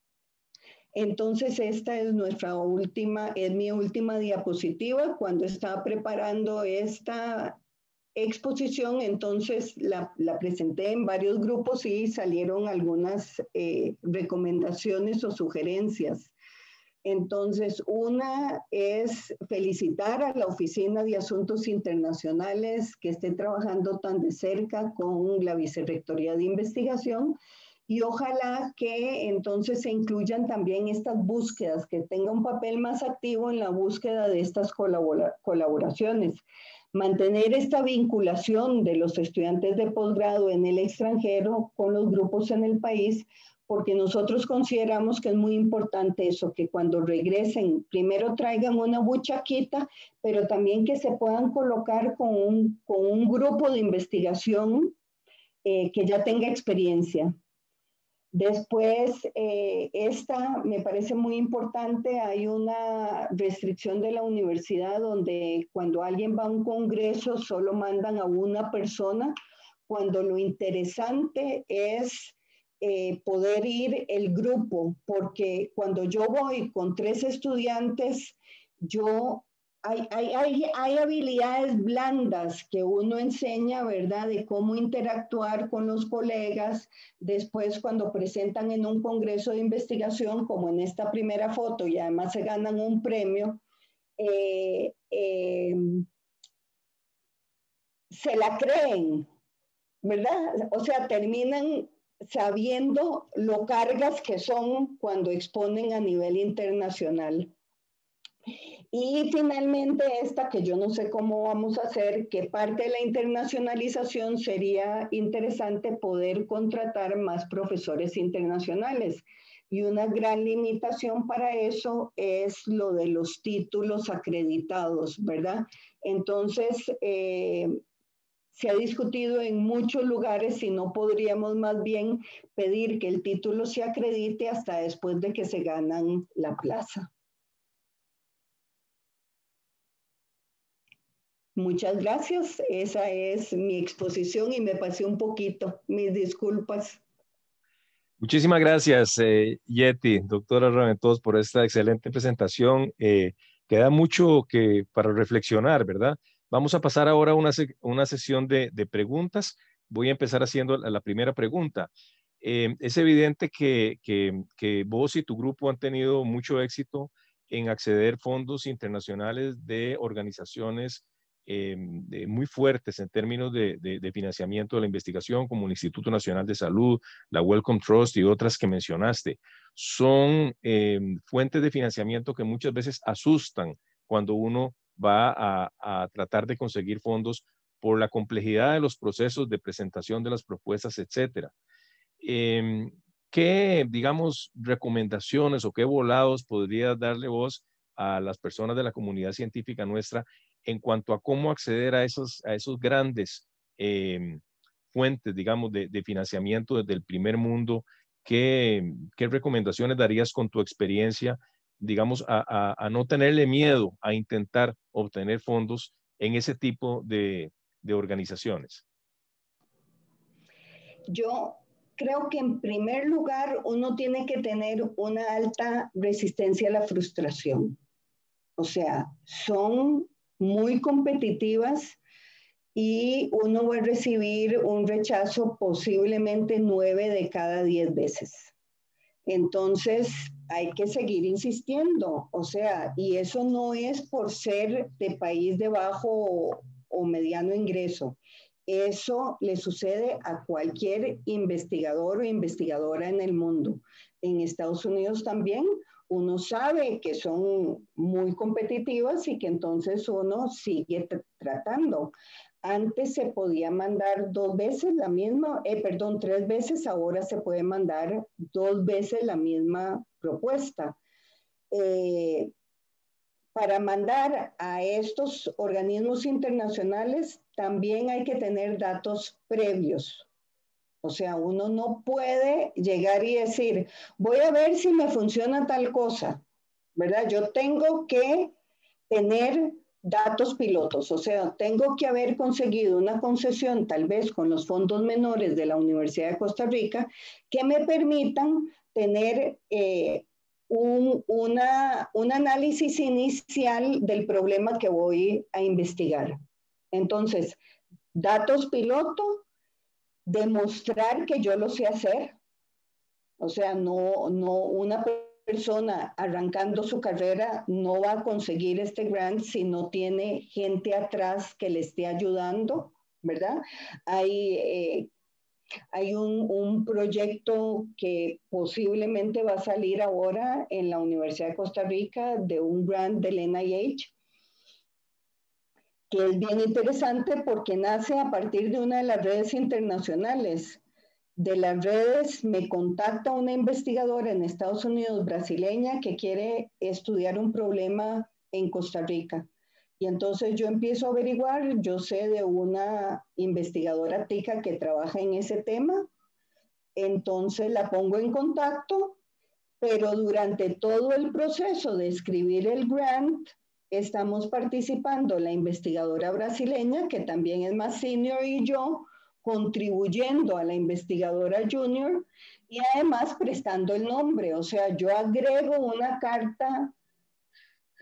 entonces esta es nuestra última, es mi última diapositiva. Cuando estaba preparando esta exposición, entonces la, la presenté en varios grupos y salieron algunas eh, recomendaciones o sugerencias. Entonces, una es felicitar a la Oficina de Asuntos Internacionales que esté trabajando tan de cerca con la Vicerrectoría de Investigación y ojalá que entonces se incluyan también estas búsquedas, que tenga un papel más activo en la búsqueda de estas colabora- colaboraciones. Mantener esta vinculación de los estudiantes de posgrado en el extranjero con los grupos en el país, porque nosotros consideramos que es muy importante eso, que cuando regresen, primero traigan una buchaquita, pero también que se puedan colocar con un, con un grupo de investigación eh, que ya tenga experiencia. Después, eh, esta me parece muy importante, hay una restricción de la universidad donde cuando alguien va a un congreso solo mandan a una persona, cuando lo interesante es eh, poder ir el grupo, porque cuando yo voy con tres estudiantes, yo hay, hay, hay, hay habilidades blandas que uno enseña, ¿verdad? De cómo interactuar con los colegas. Después, cuando presentan en un congreso de investigación, como en esta primera foto, y además se ganan un premio, eh, eh, se la creen, ¿verdad? O sea, terminan sabiendo lo cargas que son cuando exponen a nivel internacional. Y finalmente esta, que yo no sé cómo vamos a hacer, que parte de la internacionalización sería interesante poder contratar más profesores internacionales. Y una gran limitación para eso es lo de los títulos acreditados, ¿verdad? Entonces, eh, se ha discutido en muchos lugares si no podríamos más bien pedir que el título se acredite hasta después de que se ganan la plaza. Muchas gracias. Esa es mi exposición y me pasé un poquito. Mis disculpas. Muchísimas gracias, eh, Yeti, doctora Raventós, por esta excelente presentación. Eh, queda mucho que, para reflexionar, ¿verdad? Vamos a pasar ahora a una, una sesión de, de preguntas. Voy a empezar haciendo la, la primera pregunta. Eh, es evidente que, que, que vos y tu grupo han tenido mucho éxito en acceder a fondos internacionales de organizaciones eh, de, muy fuertes en términos de, de, de financiamiento de la investigación, como el Instituto Nacional de Salud, la Wellcome Trust y otras que mencionaste. Son eh, fuentes de financiamiento que muchas veces asustan cuando uno va a, a tratar de conseguir fondos por la complejidad de los procesos de presentación de las propuestas, etcétera. Eh, ¿Qué, digamos, recomendaciones o qué volados podrías darle vos a las personas de la comunidad científica nuestra en cuanto a cómo acceder a esos, a esos grandes eh, fuentes, digamos, de, de financiamiento desde el primer mundo? ¿Qué, qué recomendaciones darías con tu experiencia, digamos, a, a, a no tenerle miedo a intentar obtener fondos en ese tipo de, de organizaciones? Yo creo que en primer lugar uno tiene que tener una alta resistencia a la frustración. O sea, son muy competitivas y uno va a recibir un rechazo posiblemente nueve de cada diez veces. Entonces, hay que seguir insistiendo. O sea, y eso no es por ser de país de bajo o, o mediano ingreso. Eso le sucede a cualquier investigador o investigadora en el mundo. En Estados Unidos también uno sabe que son muy competitivas y que entonces uno sigue tratando. Antes se podía mandar dos veces la misma, eh, perdón, tres veces, ahora se puede mandar dos veces la misma propuesta. Eh, para mandar a estos organismos internacionales también hay que tener datos previos. O sea, uno no puede llegar y decir, voy a ver si me funciona tal cosa, ¿verdad? Yo tengo que tener datos pilotos, o sea, tengo que haber conseguido una concesión, tal vez con los fondos menores de la Universidad de Costa Rica, que me permitan tener eh, un, una, un análisis inicial del problema que voy a investigar. Entonces, datos piloto, demostrar que yo lo sé hacer, o sea, no, no una persona arrancando su carrera no va a conseguir este grant si no tiene gente atrás que le esté ayudando, ¿verdad? Hay, eh, hay un, un proyecto que posiblemente va a salir ahora en la Universidad de Costa Rica de un grant del N I H, que es bien interesante porque nace a partir de una de las redes internacionales. De las redes me contacta una investigadora en Estados Unidos, brasileña, que quiere estudiar un problema en Costa Rica. Y entonces yo empiezo a averiguar, yo sé de una investigadora tica que trabaja en ese tema, entonces la pongo en contacto, pero durante todo el proceso de escribir el grant, estamos participando la investigadora brasileña, que también es más senior, y yo, contribuyendo a la investigadora junior y además prestando el nombre. O sea, yo agrego una carta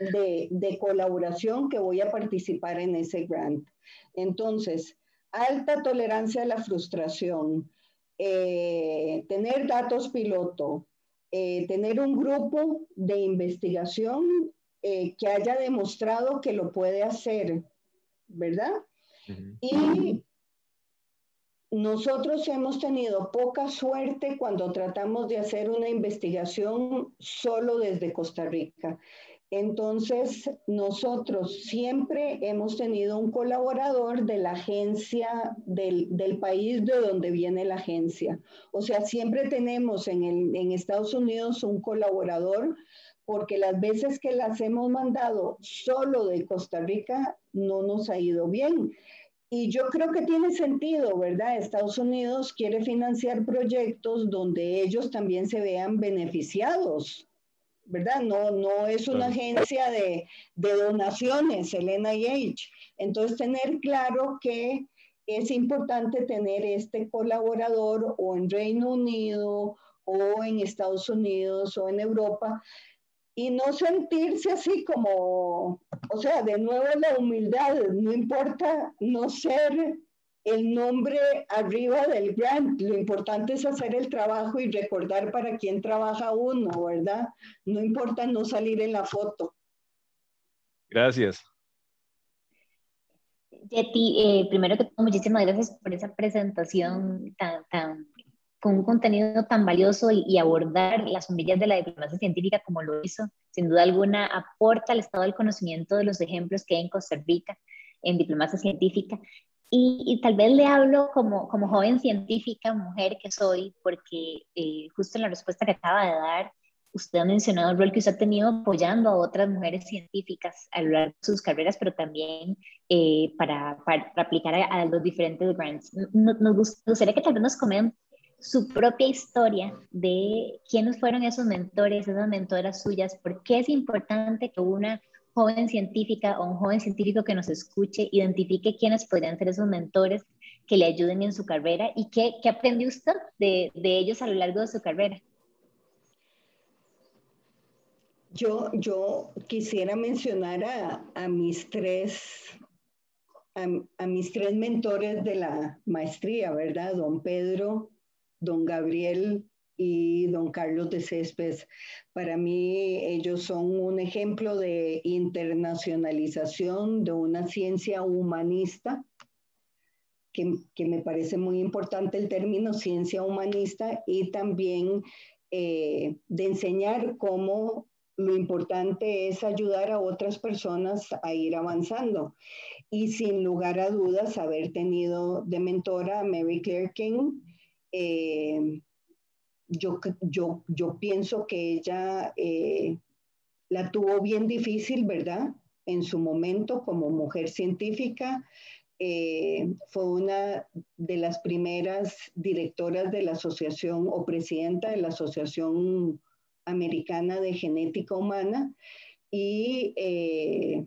de, de colaboración que voy a participar en ese grant. Entonces, alta tolerancia a la frustración, eh, tener datos piloto, eh, tener un grupo de investigación eh, que haya demostrado que lo puede hacer, ¿verdad? Uh-huh. Y nosotros hemos tenido poca suerte cuando tratamos de hacer una investigación solo desde Costa Rica. Entonces, nosotros siempre hemos tenido un colaborador de la agencia, del, del país de donde viene la agencia. O sea, siempre tenemos en, el, en Estados Unidos un colaborador, porque las veces que las hemos mandado solo de Costa Rica no nos ha ido bien. Y yo creo que tiene sentido, ¿verdad? Estados Unidos quiere financiar proyectos donde ellos también se vean beneficiados, ¿verdad? No, no es una agencia de, de donaciones, el N I H. Entonces, tener claro que es importante tener este colaborador o en Reino Unido o en Estados Unidos o en Europa, y no sentirse así como, o sea, de nuevo la humildad, no importa no ser el nombre arriba del grant, lo importante es hacer el trabajo y recordar para quién trabaja uno, ¿verdad? No importa no salir en la foto. Gracias. Yeti, eh, primero que todo, muchísimas gracias por esa presentación tan, tan, con un contenido tan valioso y, y abordar las sombrillas de la diplomacia científica como lo hizo. Sin duda alguna, aporta al estado del conocimiento de los ejemplos que hay en Costa Rica en diplomacia científica. Y, y tal vez le hablo como, como joven científica, mujer que soy, porque eh, justo en la respuesta que acaba de dar, usted ha mencionado el rol que usted ha tenido apoyando a otras mujeres científicas a lo largo de sus carreras, pero también eh, para, para, para aplicar a, a los diferentes grants. Nos, nos gustaría que tal vez nos comenten su propia historia de quiénes fueron esos mentores, esas mentoras suyas, por qué es importante que una joven científica o un joven científico que nos escuche identifique quiénes podrían ser esos mentores que le ayuden en su carrera y qué, qué aprendió usted de, de ellos a lo largo de su carrera. Yo, yo quisiera mencionar a, a mis tres a, a mis tres mentores de la maestría, ¿verdad? Don Pedro, don Gabriel y don Carlos de Céspedes. Para mí ellos son un ejemplo de internacionalización de una ciencia humanista, que, que me parece muy importante el término ciencia humanista, y también eh, de enseñar cómo lo importante es ayudar a otras personas a ir avanzando. Y sin lugar a dudas, haber tenido de mentora a Mary Claire King, eh, yo, yo, yo pienso que ella eh, la tuvo bien difícil, ¿verdad? En su momento como mujer científica. Eh, fue una de las primeras directoras de la asociación o presidenta de la Asociación Americana de Genética Humana, y eh,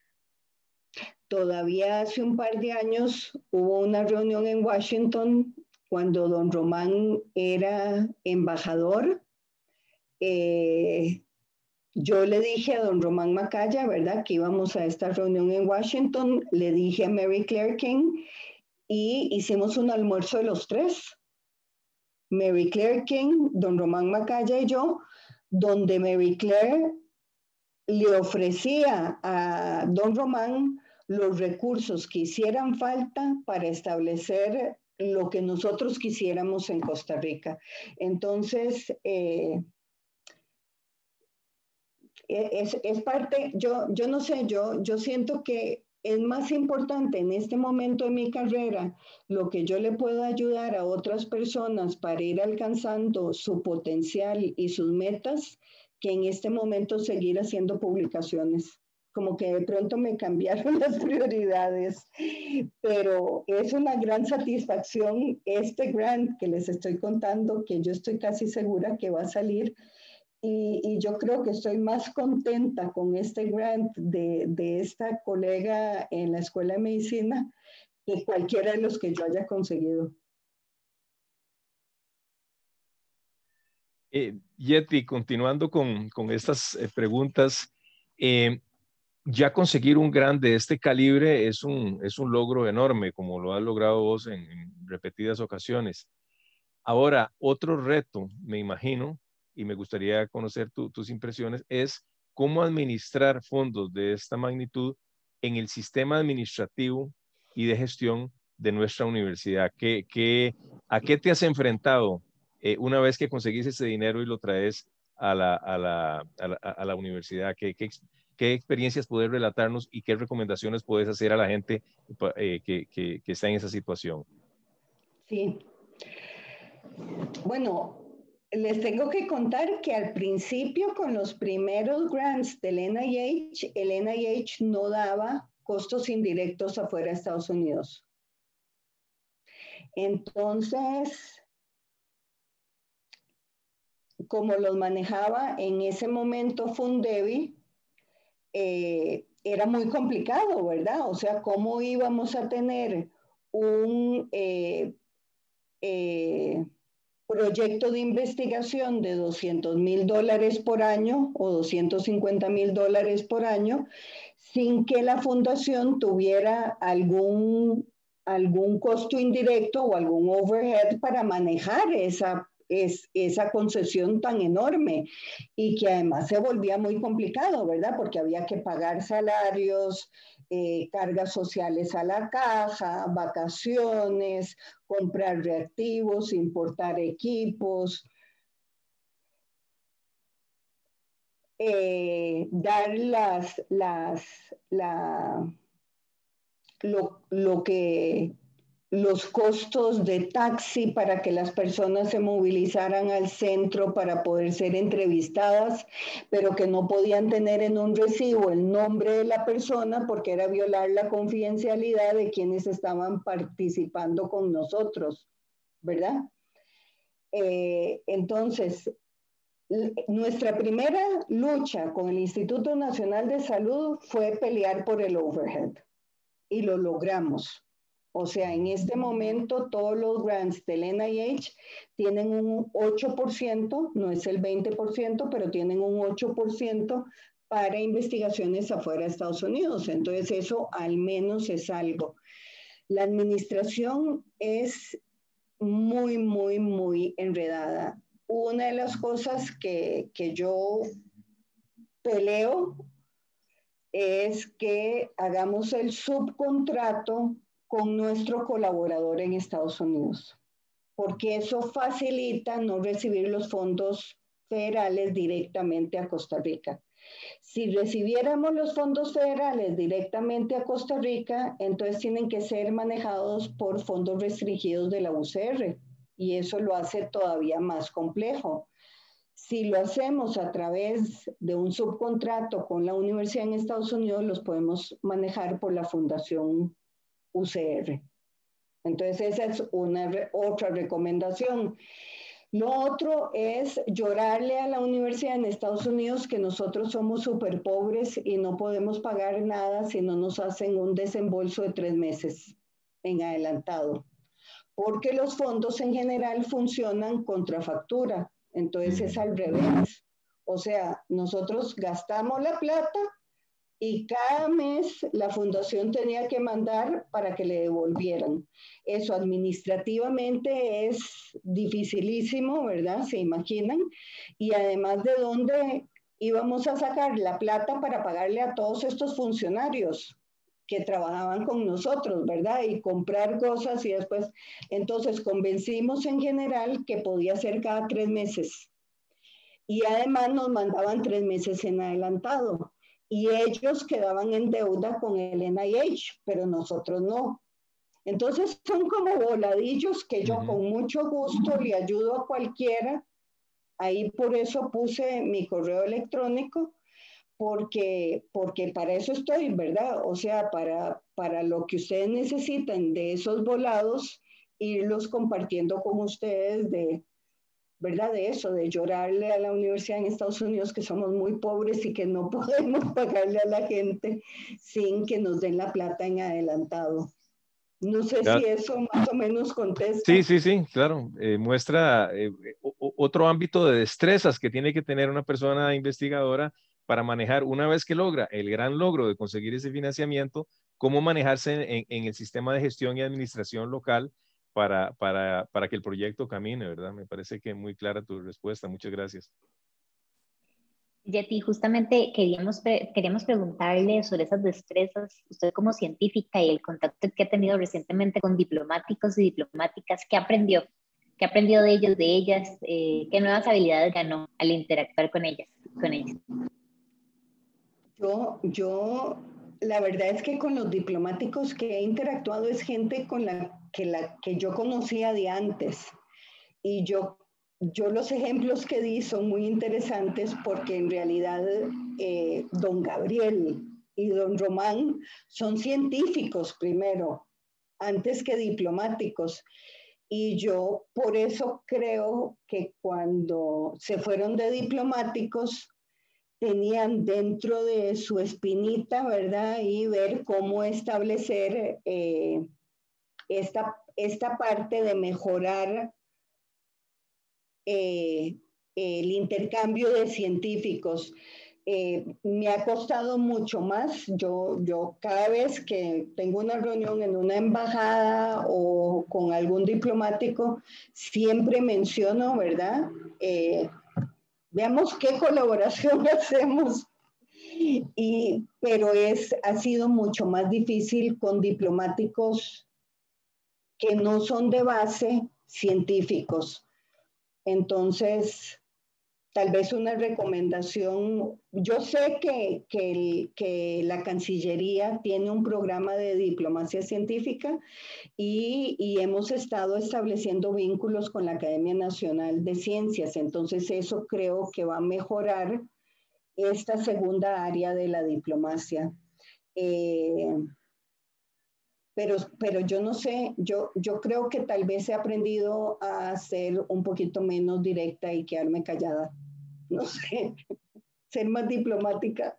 todavía hace un par de años hubo una reunión en Washington cuando don Román era embajador. Eh, yo le dije a don Román Macaya, ¿verdad?, que íbamos a esta reunión en Washington. Le dije a Mary Claire King y hicimos un almuerzo de los tres. Mary Claire King, don Román Macaya y yo, donde Mary Claire le ofrecía a don Román los recursos que hicieran falta para establecer lo que nosotros quisiéramos en Costa Rica. Entonces, eh, es, es parte, yo, yo no sé, yo, yo siento que es más importante en este momento de mi carrera lo que yo le puedo ayudar a otras personas para ir alcanzando su potencial y sus metas, que en este momento seguir haciendo publicaciones. Como que de pronto me cambiaron las prioridades, pero es una gran satisfacción este grant que les estoy contando, que yo estoy casi segura que va a salir. Y, y yo creo que estoy más contenta con este grant de, de esta colega en la Escuela de Medicina que cualquiera de los que yo haya conseguido. Eh, Yeti, continuando con, con estas eh, preguntas, Eh, ya conseguir un grant de este calibre es un, es un logro enorme, como lo has logrado vos en, en repetidas ocasiones. Ahora, otro reto, me imagino, y me gustaría conocer tu, tus impresiones, es cómo administrar fondos de esta magnitud en el sistema administrativo y de gestión de nuestra universidad. ¿Qué, qué, ¿A qué te has enfrentado eh, una vez que conseguís ese dinero y lo traes a la, a la, a la, a la universidad? ¿Qué, qué, ¿Qué experiencias puedes relatarnos y qué recomendaciones puedes hacer a la gente eh, que, que, que está en esa situación? Sí. Bueno, les tengo que contar que al principio con los primeros grants del N I H, el N I H no daba costos indirectos afuera de Estados Unidos. Entonces, como los manejaba en ese momento Fundevi, eh, era muy complicado, ¿verdad? O sea, ¿cómo íbamos a tener un eh, eh, proyecto de investigación de doscientos mil dólares por año o doscientos cincuenta mil dólares por año sin que la fundación tuviera algún, algún costo indirecto o algún overhead para manejar esa, es, esa concesión tan enorme y que además se volvía muy complicado, ¿verdad? Porque había que pagar salarios, eh, cargas sociales a la caja, vacaciones, comprar reactivos, importar equipos, eh, dar las, las, la, lo, lo que, los costos de taxi para que las personas se movilizaran al centro para poder ser entrevistadas, pero que no podían tener en un recibo el nombre de la persona porque era violar la confidencialidad de quienes estaban participando con nosotros, ¿verdad? Eh, entonces, nuestra primera lucha con el Instituto Nacional de Salud fue pelear por el overhead y lo logramos. O sea, en este momento todos los grants del N I H tienen un ocho por ciento, no es el veinte por ciento, pero tienen un ocho por ciento para investigaciones afuera de Estados Unidos. Entonces eso al menos es algo. La administración es muy, muy, muy enredada. Una de las cosas que, que yo peleo es que hagamos el subcontrato con nuestro colaborador en Estados Unidos, porque eso facilita no recibir los fondos federales directamente a Costa Rica. Si recibiéramos los fondos federales directamente a Costa Rica, entonces tienen que ser manejados por fondos restringidos de la U C R, y eso lo hace todavía más complejo. Si lo hacemos a través de un subcontrato con la universidad en Estados Unidos, los podemos manejar por la Fundación U C R. Entonces esa es una re- otra recomendación. Lo otro es llorarle a la universidad en Estados Unidos que nosotros somos súper pobres y no podemos pagar nada si no nos hacen un desembolso de tres meses en adelantado. Porque los fondos en general funcionan contra factura. Entonces es al revés. O sea, nosotros gastamos la plata y cada mes la fundación tenía que mandar para que le devolvieran. Eso administrativamente es dificilísimo, ¿verdad? Se imaginan. Y además, ¿de dónde íbamos a sacar la plata para pagarle a todos estos funcionarios que trabajaban con nosotros, ¿verdad? Y comprar cosas y después, entonces convencimos en general que podía ser cada tres meses. Y además nos mandaban tres meses en adelantado. Y ellos quedaban en deuda con el N I H, pero nosotros no. Entonces son como voladillos que yo uh-huh. con mucho gusto le ayudo a cualquiera. Ahí por eso puse mi correo electrónico, porque, porque para eso estoy, ¿verdad? O sea, para, para lo que ustedes necesitan de esos volados, irlos compartiendo con ustedes de, ¿verdad? De eso, de llorarle a la universidad en Estados Unidos que somos muy pobres y que no podemos pagarle a la gente sin que nos den la plata en adelantado. No sé claro. si eso más o menos contesta. Sí, sí, sí, claro. Eh, muestra eh, o, otro ámbito de destrezas que tiene que tener una persona investigadora para manejar, una vez que logra el gran logro de conseguir ese financiamiento, cómo manejarse en, en el sistema de gestión y administración local para, para, para que el proyecto camine, ¿verdad? Me parece que muy clara tu respuesta. Muchas gracias. Yeti, justamente queríamos, pre queríamos preguntarle sobre esas destrezas, usted como científica y el contacto que ha tenido recientemente con diplomáticos y diplomáticas, ¿qué aprendió? ¿Qué aprendió de ellos, de ellas? Eh, ¿Qué nuevas habilidades ganó al interactuar con ellas? Con ellas? Yo, yo, la verdad es que con los diplomáticos que he interactuado es gente con la que, la, que yo conocía de antes. Y yo, yo los ejemplos que di son muy interesantes porque en realidad eh, don Gabriel y don Román son científicos primero, antes que diplomáticos. Y yo por eso creo que cuando se fueron de diplomáticos, tenían dentro de su espinita, ¿verdad? Y ver cómo establecer eh, esta, esta parte de mejorar eh, el intercambio de científicos. Eh, me ha costado mucho más. Yo, yo cada vez que tengo una reunión en una embajada o con algún diplomático, siempre menciono, ¿verdad? Eh, veamos qué colaboración hacemos. Y, pero es, ha sido mucho más difícil con diplomáticos que no son de base científicos. Entonces, tal vez una recomendación, yo sé que, que, el, que la Cancillería tiene un programa de diplomacia científica y, y hemos estado estableciendo vínculos con la Academia Nacional de Ciencias, entonces eso creo que va a mejorar esta segunda área de la diplomacia. Eh, pero, pero yo no sé, yo, yo creo que tal vez he aprendido a ser un poquito menos directa y quedarme callada. No sé, ser más diplomática.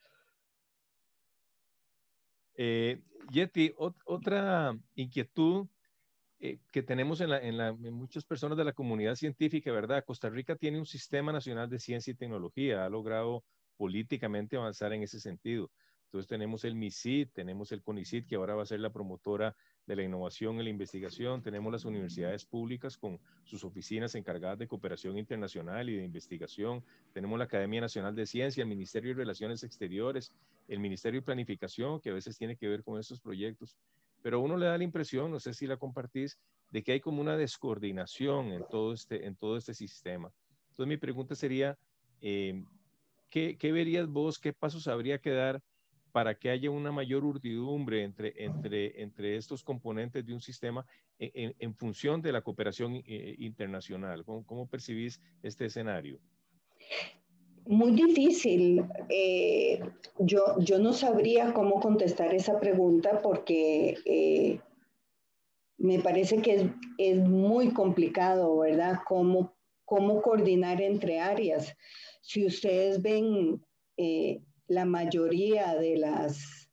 Eh, Yeti, ot otra inquietud eh, que tenemos en, la, en, la, en muchas personas de la comunidad científica, ¿verdad? Costa Rica tiene un sistema nacional de ciencia y tecnología, ha logrado políticamente avanzar en ese sentido. Entonces tenemos el MISID, tenemos el CONICIT, que ahora va a ser la promotora de la innovación y la investigación, tenemos las universidades públicas con sus oficinas encargadas de cooperación internacional y de investigación, tenemos la Academia Nacional de Ciencia, el Ministerio de Relaciones Exteriores, el Ministerio de Planificación, que a veces tiene que ver con estos proyectos, pero uno le da la impresión, no sé si la compartís, de que hay como una descoordinación en todo este, en todo este sistema. Entonces mi pregunta sería, eh, ¿qué, ¿qué verías vos, qué pasos habría que dar para que haya una mayor urdidumbre entre, entre, entre estos componentes de un sistema en, en función de la cooperación eh, internacional? ¿Cómo, ¿Cómo percibís este escenario? Muy difícil. Eh, yo, yo no sabría cómo contestar esa pregunta porque eh, me parece que es, es muy complicado, ¿verdad? Cómo, cómo coordinar entre áreas. Si ustedes ven eh, la mayoría de las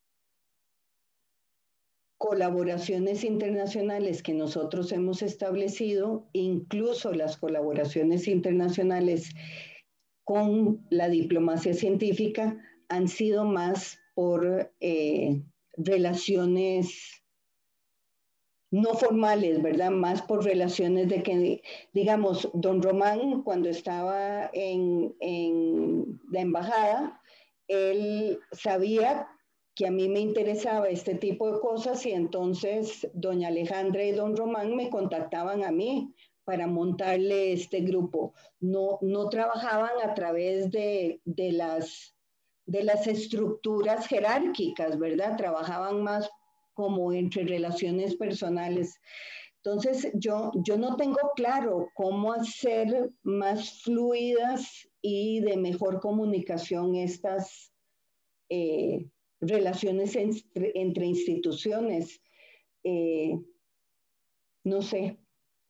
colaboraciones internacionales que nosotros hemos establecido, incluso las colaboraciones internacionales con la diplomacia científica, han sido más por eh, relaciones no formales, ¿verdad? Más por relaciones de que, digamos, don Román, cuando estaba en, en la embajada, él sabía que a mí me interesaba este tipo de cosas y entonces doña Alejandra y don Román me contactaban a mí para montarle este grupo. No, no trabajaban a través de, de, las, de las estructuras jerárquicas, ¿verdad? Trabajaban más como entre relaciones personales. Entonces, yo, yo no tengo claro cómo hacer más fluidas y de mejor comunicación estas eh, relaciones entre, entre instituciones. Eh, no sé.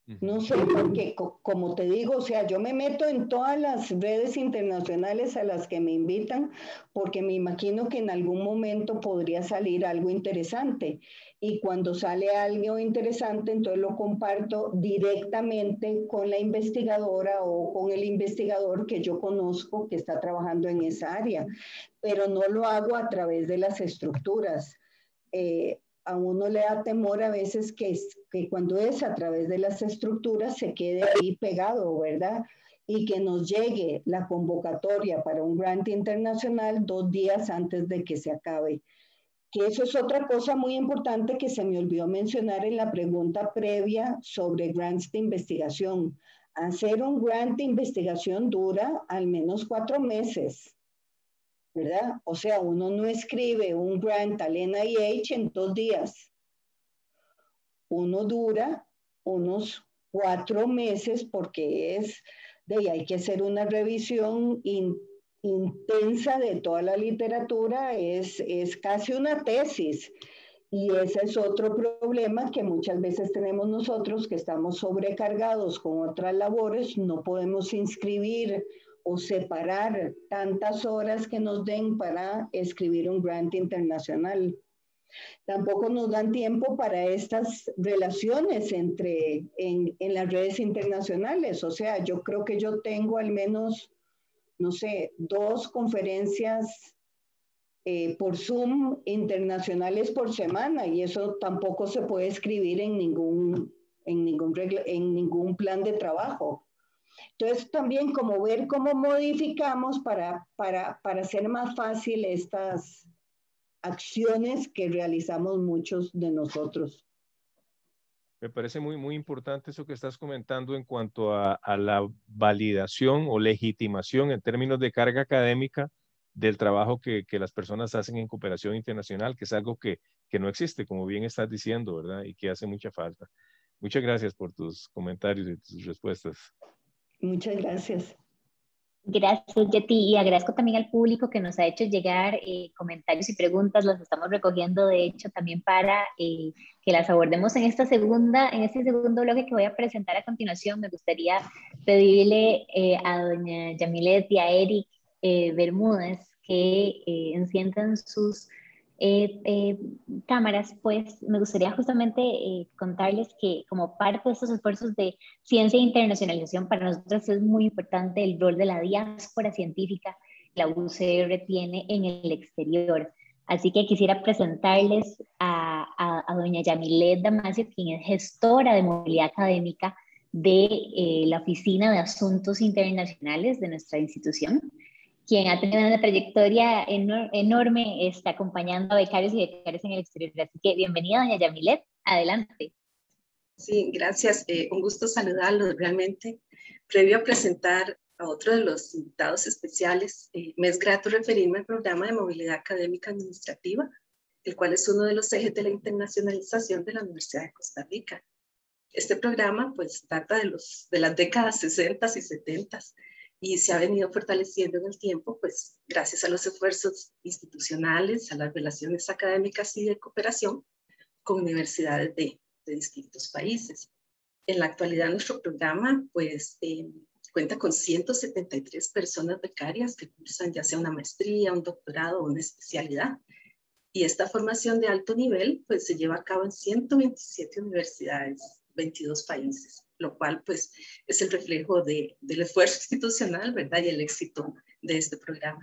No sé, porque co como te digo, o sea, yo me meto en todas las redes internacionales a las que me invitan, porque me imagino que en algún momento podría salir algo interesante. Y cuando sale algo interesante, entonces lo comparto directamente con la investigadora o con el investigador que yo conozco que está trabajando en esa área, pero no lo hago a través de las estructuras. Eh, a uno le da temor a veces que, que cuando es a través de las estructuras se quede ahí pegado, ¿verdad? Y que nos llegue la convocatoria para un grant internacional dos días antes de que se acabe. Que eso es otra cosa muy importante que se me olvidó mencionar en la pregunta previa sobre grants de investigación. Hacer un grant de investigación dura al menos cuatro meses. ¿Verdad? O sea, uno no escribe un grant al N I H en dos días. Uno dura unos cuatro meses porque es de ahí hay que hacer una revisión in, intensa de toda la literatura, es, es casi una tesis. Y ese es otro problema que muchas veces tenemos nosotros, que estamos sobrecargados con otras labores, no podemos inscribir o separar tantas horas que nos den para escribir un grant internacional. Tampoco nos dan tiempo para estas relaciones entre, en, en las redes internacionales. O sea, yo creo que yo tengo al menos, no sé, dos conferencias eh, por Zoom internacionales por semana y eso tampoco se puede escribir en ningún, en ningún, regla, en ningún plan de trabajo. Entonces también como ver cómo modificamos para, para, para hacer más fácil estas acciones que realizamos muchos de nosotros. Me parece muy, muy importante eso que estás comentando en cuanto a, a la validación o legitimación en términos de carga académica del trabajo que, que las personas hacen en cooperación internacional, que es algo que, que no existe, como bien estás diciendo, ¿verdad? Y que hace mucha falta. Muchas gracias por tus comentarios y tus respuestas. Muchas gracias. Gracias, Yeti, y agradezco también al público que nos ha hecho llegar eh, comentarios y preguntas, los estamos recogiendo de hecho también para eh, que las abordemos en esta segunda, en este segundo bloque que voy a presentar a continuación. Me gustaría pedirle eh, a doña Yamilet y a Eric eh, Bermúdez que eh, enciendan sus Eh, eh, cámaras, pues me gustaría justamente eh, contarles que como parte de estos esfuerzos de ciencia e internacionalización, para nosotros es muy importante el rol de la diáspora científica que la U C R tiene en el exterior. Así que quisiera presentarles a, a, a doña Yamilet Damasio, quien es gestora de movilidad académica de eh, la Oficina de Asuntos Internacionales de nuestra institución, quien ha tenido una trayectoria enor enorme, está acompañando a becarios y becarias en el exterior. Así que bienvenida, doña Yamilet, adelante. Sí, gracias. Eh, un gusto saludarlos realmente. Previo a presentar a otro de los invitados especiales, eh, me es grato referirme al programa de movilidad académica administrativa, el cual es uno de los ejes de la internacionalización de la Universidad de Costa Rica. Este programa pues data de, los, de las décadas sesenta y setenta y se ha venido fortaleciendo en el tiempo, pues gracias a los esfuerzos institucionales, a las relaciones académicas y de cooperación con universidades de, de distintos países. En la actualidad nuestro programa pues eh, cuenta con ciento setenta y tres personas becarias que cursan ya sea una maestría, un doctorado o una especialidad. Y esta formación de alto nivel pues se lleva a cabo en ciento veintisiete universidades, veintidós países, lo cual pues es el reflejo de, del esfuerzo institucional, ¿verdad? Y el éxito de este programa.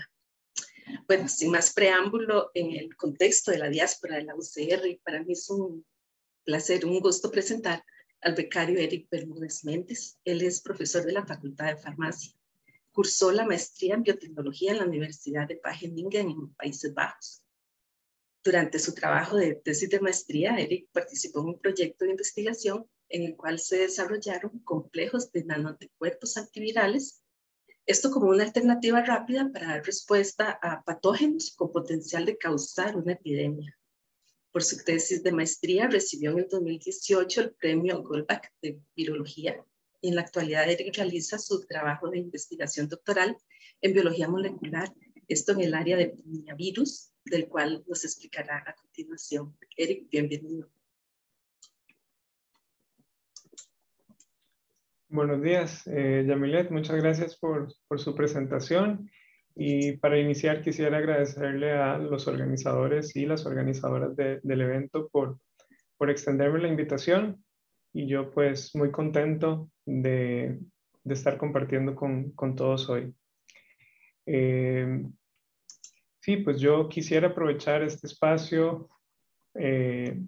Bueno, sin más preámbulo, en el contexto de la diáspora de la U C R, para mí es un placer, un gusto presentar al becario Eric Bermúdez Méndez. Él es profesor de la Facultad de Farmacia. Cursó la maestría en biotecnología en la Universidad de Wageningen en Países Bajos. Durante su trabajo de tesis de maestría, Eric participó en un proyecto de investigación en el cual se desarrollaron complejos de nanoanticuerpos antivirales, esto como una alternativa rápida para dar respuesta a patógenos con potencial de causar una epidemia. Por su tesis de maestría recibió en el dos mil dieciocho el premio Goldbach de virología y en la actualidad Eric realiza su trabajo de investigación doctoral en biología molecular, esto en el área de virus, del cual nos explicará a continuación. Eric, bienvenido. Buenos días, eh, Yamilet, muchas gracias por, por su presentación. Y para iniciar quisiera agradecerle a los organizadores y las organizadoras de, del evento por, por extenderme la invitación. Y yo pues muy contento de, de estar compartiendo con, con todos hoy. Eh, sí, pues yo quisiera aprovechar este espacio eh,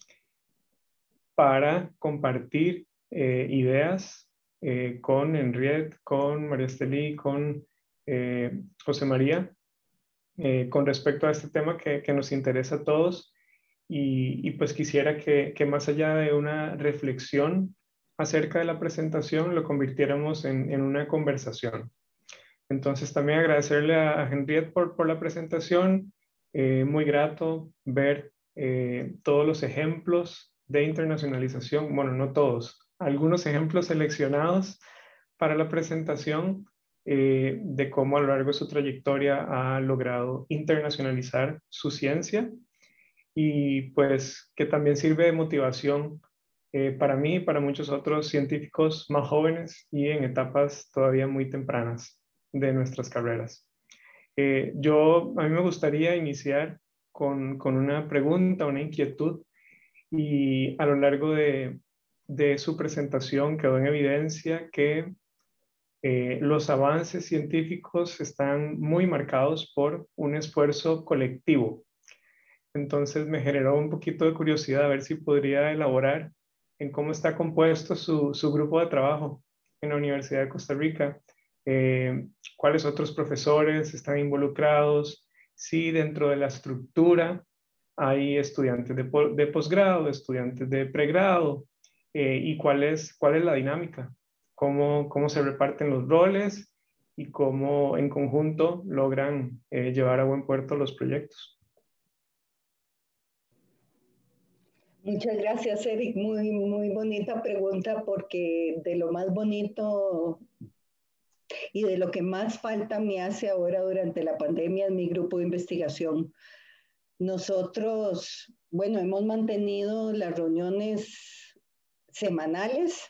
para compartir eh, ideas eh, con Henriette, con María Estelí, con eh, José María, eh, con respecto a este tema que, que nos interesa a todos. Y, y pues quisiera que, que más allá de una reflexión acerca de la presentación, lo convirtiéramos en, en una conversación. Entonces también agradecerle a, a Henriette por, por la presentación. Eh, muy grato ver eh, todos los ejemplos de internacionalización, bueno, no todos, algunos ejemplos seleccionados para la presentación eh, de cómo a lo largo de su trayectoria ha logrado internacionalizar su ciencia y pues que también sirve de motivación eh, para mí y para muchos otros científicos más jóvenes y en etapas todavía muy tempranas de nuestras carreras. Eh, yo, a mí me gustaría iniciar con, con una pregunta, una inquietud, y a lo largo de, de su presentación quedó en evidencia que eh, los avances científicos están muy marcados por un esfuerzo colectivo. Entonces me generó un poquito de curiosidad a ver si podría elaborar en cómo está compuesto su, su grupo de trabajo en la Universidad de Costa Rica, eh, cuáles otros profesores están involucrados, si dentro de la estructura hay estudiantes de, de posgrado, estudiantes de pregrado, eh, y cuál es, cuál es la dinámica, cómo, cómo se reparten los roles y cómo en conjunto logran eh, llevar a buen puerto los proyectos. Muchas gracias, Eric. Muy, muy bonita pregunta porque de lo más bonito y de lo que más falta me hace ahora durante la pandemia es mi grupo de investigación. Nosotros, bueno, hemos mantenido las reuniones semanales.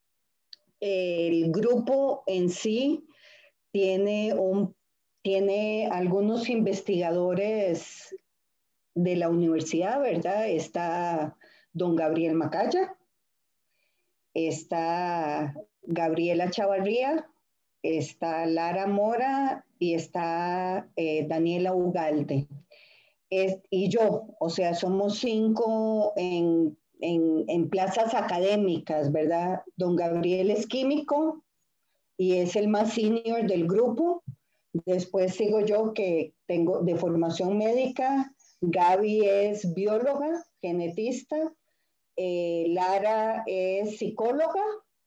El grupo en sí tiene, un, tiene algunos investigadores de la universidad, ¿verdad? Está don Gabriel Macaya, está Gabriela Chavarría, está Lara Mora y está eh, Daniela Ugalde. Es, y yo, o sea, somos cinco en, en, en plazas académicas, ¿verdad? Don Gabriel es químico y es el más senior del grupo. Después sigo yo, que tengo de formación médica. Gaby es bióloga, genetista. Eh, Lara es psicóloga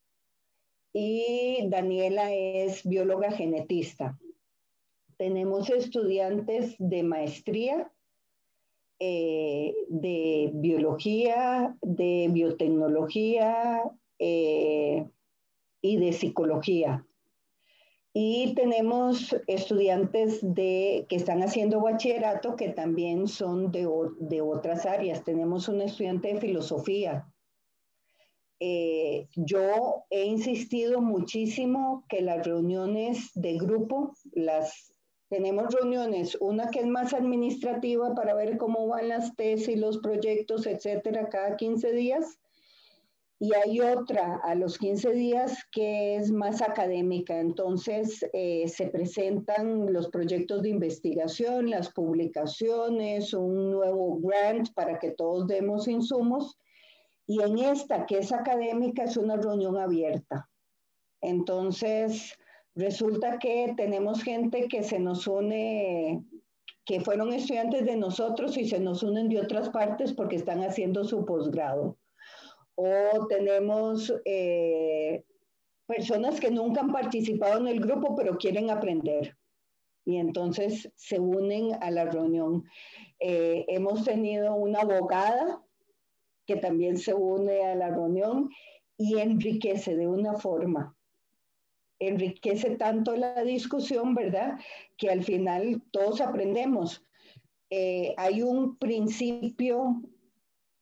y Daniela es bióloga genetista. Tenemos estudiantes de maestría, eh, de biología, de biotecnología eh, y de psicología. Y tenemos estudiantes de, que están haciendo bachillerato que también son de, de otras áreas. Tenemos un estudiante de filosofía. Eh, yo he insistido muchísimo que las reuniones de grupo, las tenemos reuniones, una que es más administrativa para ver cómo van las tesis, los proyectos, etcétera, cada quince días. Y hay otra a los quince días que es más académica. Entonces eh, se presentan los proyectos de investigación, las publicaciones, un nuevo grant para que todos demos insumos. Y en esta, que es académica, es una reunión abierta. Entonces resulta que tenemos gente que se nos une, que fueron estudiantes de nosotros y se nos unen de otras partes porque están haciendo su posgrado. O tenemos eh, personas que nunca han participado en el grupo, pero quieren aprender. Y entonces se unen a la reunión. Eh, hemos tenido una abogada que también se une a la reunión y enriquece de una forma. Enriquece tanto la discusión, ¿verdad? Que al final todos aprendemos. Eh, hay un principio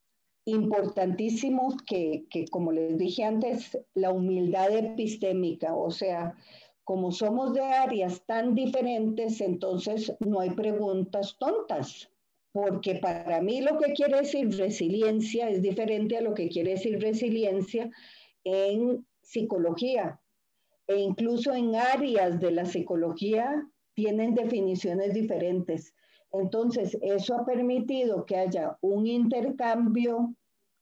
importantísimo que, que, como les dije antes, la humildad epistémica, o sea, como somos de áreas tan diferentes, entonces no hay preguntas tontas, porque para mí lo que quiere decir resiliencia es diferente a lo que quiere decir resiliencia en psicología, e incluso en áreas de la psicología tienen definiciones diferentes. Entonces, eso ha permitido que haya un intercambio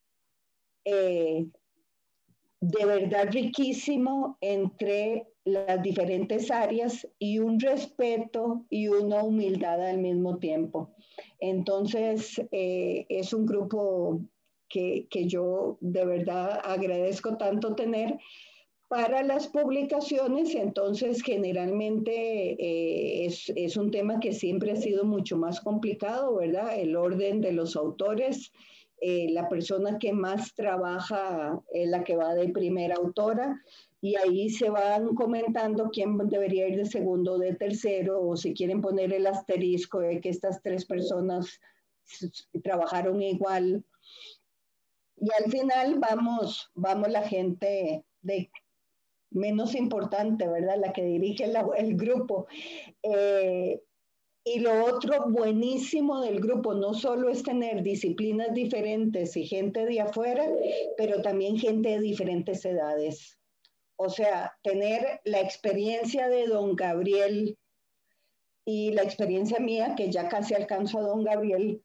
eh, de verdad riquísimo entre las diferentes áreas y un respeto y una humildad al mismo tiempo. Entonces, eh, es un grupo que, que yo de verdad agradezco tanto tener. Para las publicaciones, entonces, generalmente eh, es, es un tema que siempre ha sido mucho más complicado, ¿verdad? El orden de los autores. Eh, la persona que más trabaja es la que va de primera autora, y ahí se van comentando quién debería ir de segundo o de tercero, o si quieren poner el asterisco de que estas tres personas trabajaron igual. Y al final vamos, vamos la gente de menos importante, ¿verdad? La que dirige la, el grupo. Eh, y lo otro buenísimo del grupo no solo es tener disciplinas diferentes y gente de afuera, pero también gente de diferentes edades. O sea, tener la experiencia de don Gabriel y la experiencia mía, que ya casi alcanzo a don Gabriel,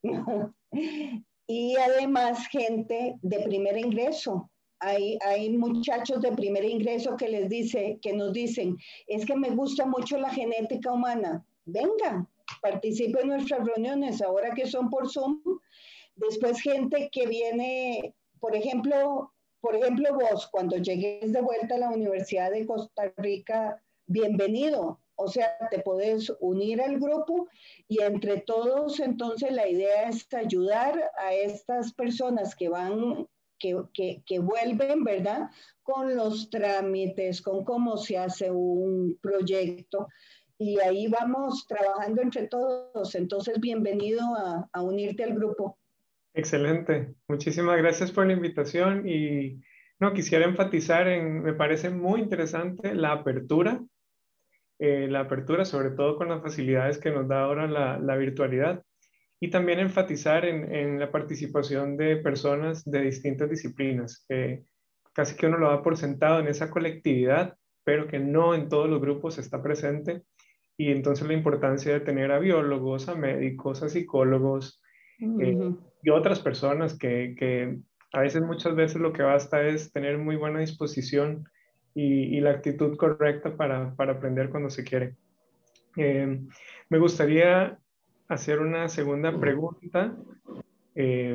y además gente de primer ingreso. Hay, hay muchachos de primer ingreso que les dice, que nos dicen, es que me gusta mucho la genética humana. Venga, participe en nuestras reuniones, ahora que son por Zoom. Después gente que viene, por ejemplo, por ejemplo vos, cuando llegues de vuelta a la Universidad de Costa Rica, bienvenido. O sea, te puedes unir al grupo y entre todos, entonces la idea es ayudar a estas personas que van, que, que, que vuelven, ¿verdad? Con los trámites, con cómo se hace un proyecto. Y ahí vamos trabajando entre todos. Entonces, bienvenido a, a unirte al grupo. Excelente. Muchísimas gracias por la invitación y no, quisiera enfatizar en, me parece muy interesante la apertura. Eh, la apertura, sobre todo con las facilidades que nos da ahora la, la virtualidad, y también enfatizar en, en la participación de personas de distintas disciplinas, que casi que uno lo da por sentado en esa colectividad, pero que no en todos los grupos está presente, y entonces la importancia de tener a biólogos, a médicos, a psicólogos, eh, uh-huh. y otras personas que, que a veces, muchas veces lo que basta es tener muy buena disposición Y, y la actitud correcta para, para aprender cuando se quiere. Eh, me gustaría hacer una segunda pregunta eh,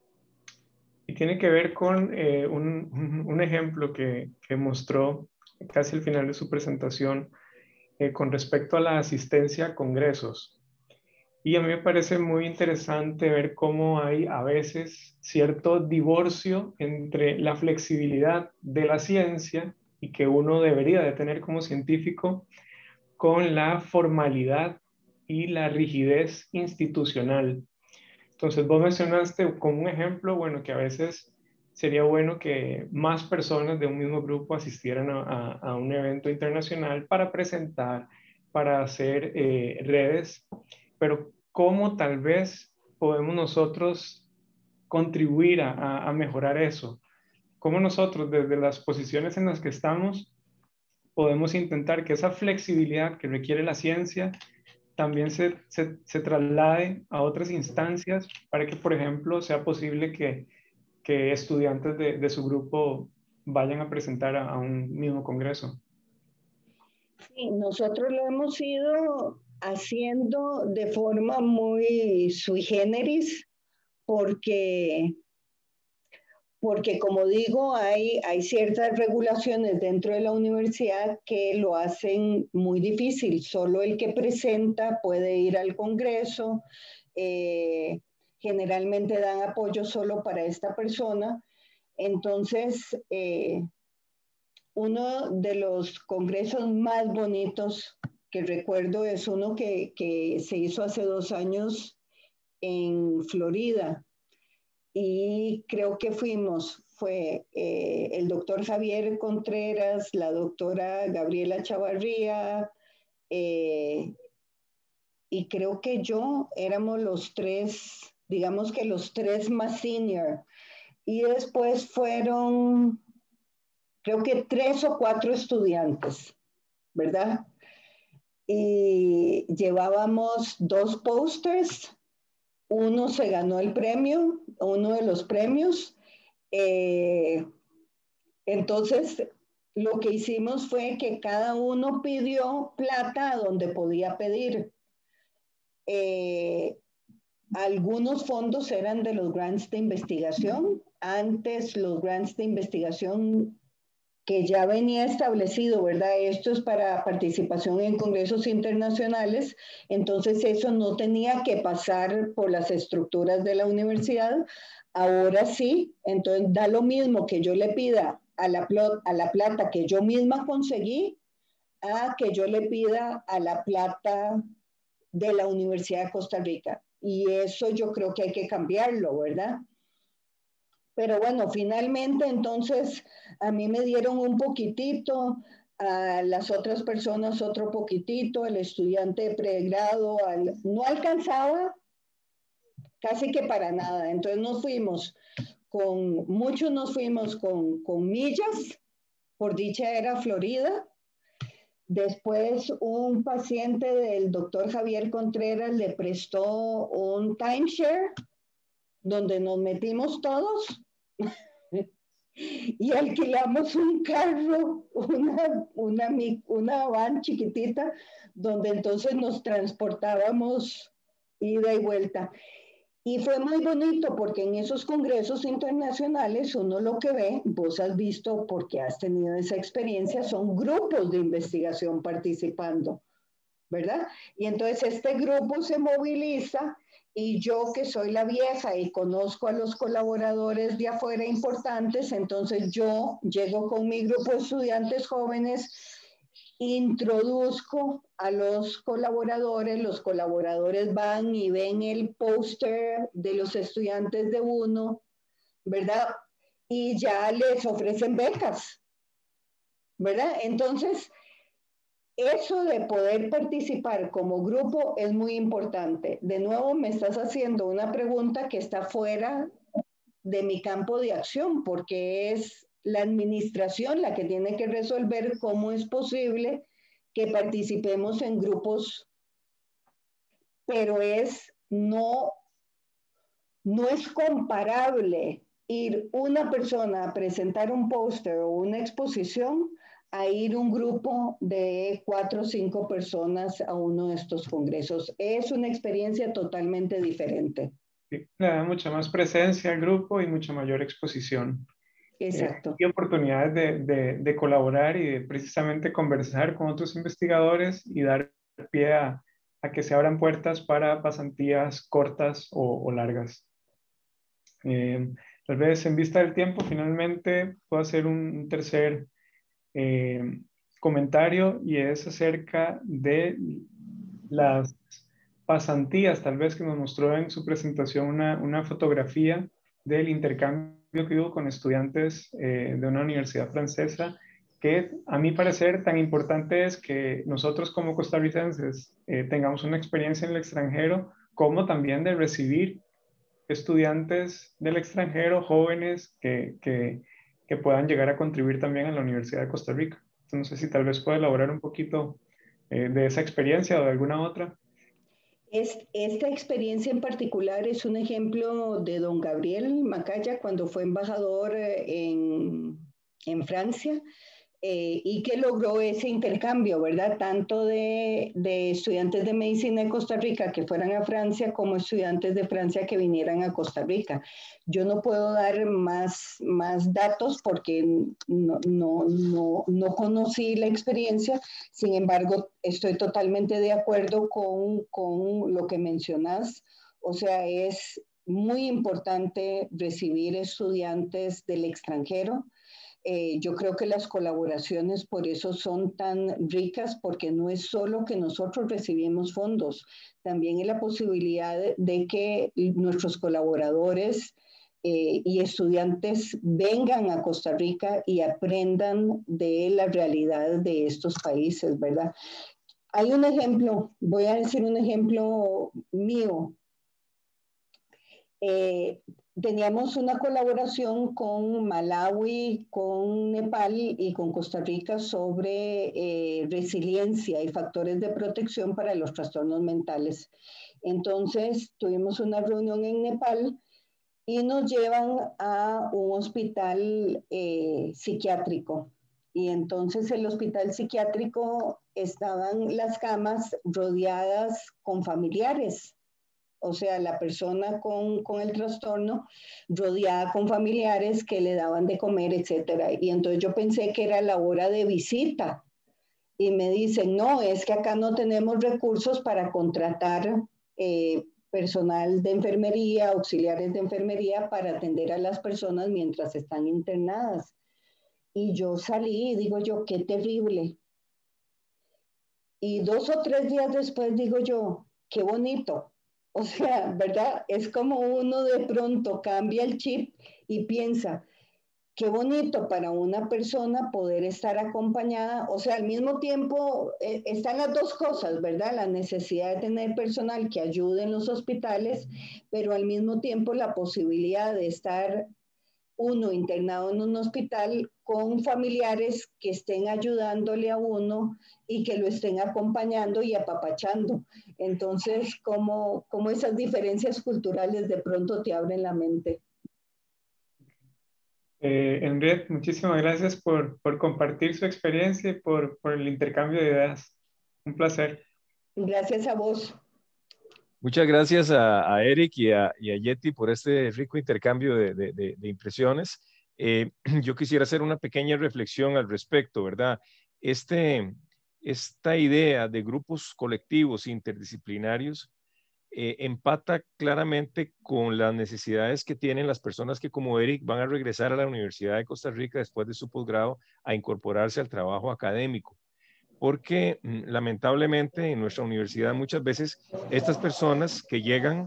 y tiene que ver con eh, un, un ejemplo que, que mostró casi al final de su presentación eh, con respecto a la asistencia a congresos. Y a mí me parece muy interesante ver cómo hay a veces cierto divorcio entre la flexibilidad de la ciencia y que uno debería de tener como científico con la formalidad y la rigidez institucional. Entonces vos mencionaste como un ejemplo, bueno, que a veces sería bueno que más personas de un mismo grupo asistieran a, a, a un evento internacional para presentar, para hacer eh, redes, pero ¿cómo tal vez podemos nosotros contribuir a, a mejorar eso? ¿Cómo nosotros desde las posiciones en las que estamos podemos intentar que esa flexibilidad que requiere la ciencia también se, se, se traslade a otras instancias para que, por ejemplo, sea posible que, que estudiantes de, de su grupo vayan a presentar a, a un mismo congreso? Sí, nosotros lo hemos ido haciendo de forma muy sui generis porque... porque como digo, hay, hay ciertas regulaciones dentro de la universidad que lo hacen muy difícil. Solo el que presenta puede ir al congreso, eh, generalmente dan apoyo solo para esta persona. Entonces, eh, uno de los congresos más bonitos que recuerdo es uno que, que se hizo hace dos años en Florida. y creo que fuimos, fue eh, el doctor Javier Contreras, la doctora Gabriela Chavarría, eh, y creo que yo éramos los tres, digamos que los tres más senior. Y después fueron, creo que tres o cuatro estudiantes, ¿verdad? Y llevábamos dos pósters, uno se ganó el premio, uno de los premios. Eh, entonces, lo que hicimos fue que cada uno pidió plata donde podía pedir. Eh, algunos fondos eran de los grants de investigación. Antes los grants de investigación que ya venía establecido, ¿verdad? Esto es para participación en congresos internacionales, entonces eso no tenía que pasar por las estructuras de la universidad. Ahora sí, entonces da lo mismo que yo le pida a la, a la plata que yo misma conseguí, a que yo le pida a la plata de la Universidad de Costa Rica. Y eso yo creo que hay que cambiarlo, ¿verdad? Pero bueno, finalmente entonces a mí me dieron un poquitito, a las otras personas otro poquitito, el estudiante de pregrado al, no alcanzaba casi que para nada. Entonces nos fuimos con, muchos nos fuimos con, con millas, por dicha era Florida. Después un paciente del doctor Javier Contreras le prestó un timeshare donde nos metimos todos y alquilamos un carro, una, una, una van chiquitita, donde entonces nos transportábamos ida y vuelta. Y fue muy bonito porque en esos congresos internacionales uno lo que ve, vos has visto porque has tenido esa experiencia, son grupos de investigación participando, ¿verdad? Y entonces este grupo se moviliza y yo que soy la vieja y conozco a los colaboradores de afuera importantes, entonces yo llego con mi grupo de estudiantes jóvenes, introduzco a los colaboradores, los colaboradores van y ven el póster de los estudiantes de uno, ¿verdad? Y ya les ofrecen becas, ¿verdad? Entonces, eso de poder participar como grupo es muy importante. De nuevo, me estás haciendo una pregunta que está fuera de mi campo de acción, porque es la administración la que tiene que resolver cómo es posible que participemos en grupos, pero es no, no es comparable ir una persona a presentar un póster o una exposición a ir un grupo de cuatro o cinco personas a uno de estos congresos. Es una experiencia totalmente diferente. Sí, le da mucha más presencia al grupo y mucha mayor exposición. Exacto. Eh, y oportunidades de, de, de colaborar y de precisamente conversar con otros investigadores y dar pie a, a que se abran puertas para pasantías cortas o, o largas. Eh, tal vez en vista del tiempo, finalmente puedo hacer un, un tercer eh, comentario y es acerca de las pasantías, tal vez que nos mostró en su presentación una, una fotografía del intercambio que hubo con estudiantes eh, de una universidad francesa, que a mi parecer tan importante es que nosotros como costarricenses eh, tengamos una experiencia en el extranjero, como también de recibir estudiantes del extranjero, jóvenes que, que, que puedan llegar a contribuir también a la Universidad de Costa Rica. Entonces, no sé si tal vez puede elaborar un poquito eh, de esa experiencia o de alguna otra. Es, esta experiencia en particular es un ejemplo de don Gabriel Macaya cuando fue embajador en, en Francia. Eh, y que logró ese intercambio, ¿verdad? Tanto de, de estudiantes de medicina de Costa Rica que fueran a Francia como estudiantes de Francia que vinieran a Costa Rica. Yo no puedo dar más, más datos porque no, no, no, no conocí la experiencia, sin embargo, estoy totalmente de acuerdo con, con lo que mencionas, o sea, es muy importante recibir estudiantes del extranjero. Eh, yo creo que las colaboraciones por eso son tan ricas, porque no es solo que nosotros recibimos fondos, también es la posibilidad de, de que nuestros colaboradores eh, y estudiantes vengan a Costa Rica y aprendan de la realidad de estos países, ¿verdad? Hay un ejemplo, voy a decir un ejemplo mío. Eh, teníamos una colaboración con Malawi, con Nepal y con Costa Rica sobre eh, resiliencia y factores de protección para los trastornos mentales. Entonces tuvimos una reunión en Nepal y nos llevan a un hospital eh, psiquiátrico. Y entonces el hospital psiquiátrico estaban las camas rodeadas con familiares. O sea, la persona con, con el trastorno rodeada con familiares que le daban de comer, etcétera. Y entonces yo pensé que era la hora de visita. Y me dicen, no, es que acá no tenemos recursos para contratar eh, personal de enfermería, auxiliares de enfermería para atender a las personas mientras están internadas. Y yo salí y digo yo, qué terrible. Y dos o tres días después digo yo, qué bonito. O sea, ¿verdad? Es como uno de pronto cambia el chip y piensa, qué bonito para una persona poder estar acompañada. O sea, al mismo tiempo eh, están las dos cosas, ¿verdad? La necesidad de tener personal que ayude en los hospitales, pero al mismo tiempo la posibilidad de estar uno internado en un hospital con familiares que estén ayudándole a uno y que lo estén acompañando y apapachando. Entonces, como, como esas diferencias culturales de pronto te abren la mente. Eh, Henriette, muchísimas gracias por, por compartir su experiencia y por, por el intercambio de ideas. Un placer. Gracias a vos. Muchas gracias a, a Eric y a, y a Yeti por este rico intercambio de, de, de, de impresiones. Eh, yo quisiera hacer una pequeña reflexión al respecto, ¿verdad? Este, esta idea de grupos colectivos interdisciplinarios eh, empata claramente con las necesidades que tienen las personas que, como Eric, van a regresar a la Universidad de Costa Rica después de su posgrado a incorporarse al trabajo académico. Porque lamentablemente en nuestra universidad muchas veces estas personas que llegan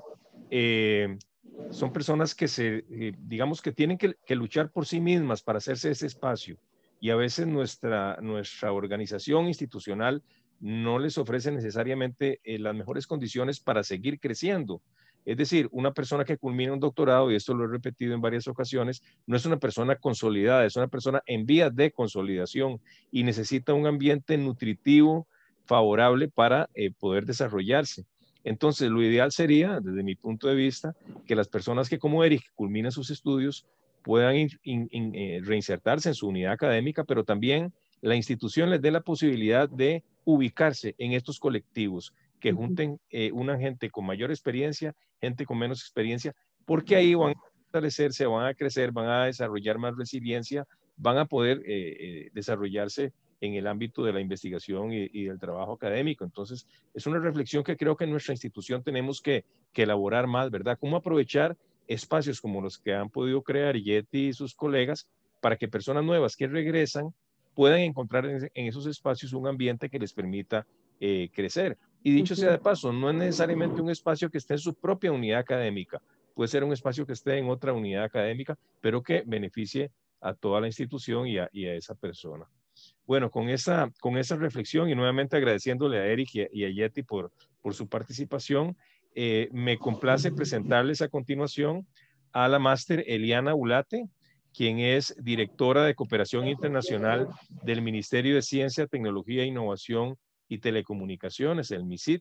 eh, son personas que se, eh, digamos que tienen que, que luchar por sí mismas para hacerse ese espacio, y a veces nuestra, nuestra organización institucional no les ofrece necesariamente eh, las mejores condiciones para seguir creciendo. Es decir, una persona que culmina un doctorado, y esto lo he repetido en varias ocasiones, no es una persona consolidada, es una persona en vías de consolidación y necesita un ambiente nutritivo favorable para eh, poder desarrollarse. Entonces, lo ideal sería, desde mi punto de vista, que las personas que como Eric culminan sus estudios puedan in, in, in, eh, reinsertarse en su unidad académica, pero también la institución les dé la posibilidad de ubicarse en estos colectivos, que junten eh, una gente con mayor experiencia, gente con menos experiencia, porque ahí van a fortalecerse, van a crecer, van a desarrollar más resiliencia, van a poder eh, eh, desarrollarse en el ámbito de la investigación y, y del trabajo académico. Entonces, es una reflexión que creo que en nuestra institución tenemos que, que elaborar más, ¿verdad? ¿Cómo aprovechar espacios como los que han podido crear Yeti y sus colegas para que personas nuevas que regresan puedan encontrar en, en esos espacios un ambiente que les permita eh, crecer? Y dicho sea de paso, no es necesariamente un espacio que esté en su propia unidad académica, puede ser un espacio que esté en otra unidad académica, pero que beneficie a toda la institución y a, y a esa persona. Bueno, con esa, con esa reflexión y nuevamente agradeciéndole a Eric y a, y a Yeti por, por su participación, eh, me complace presentarles a continuación a la máster Eliana Ulate, quien es directora de Cooperación Internacional del Ministerio de Ciencia, Tecnología e Innovación y Telecomunicaciones, el MICIT.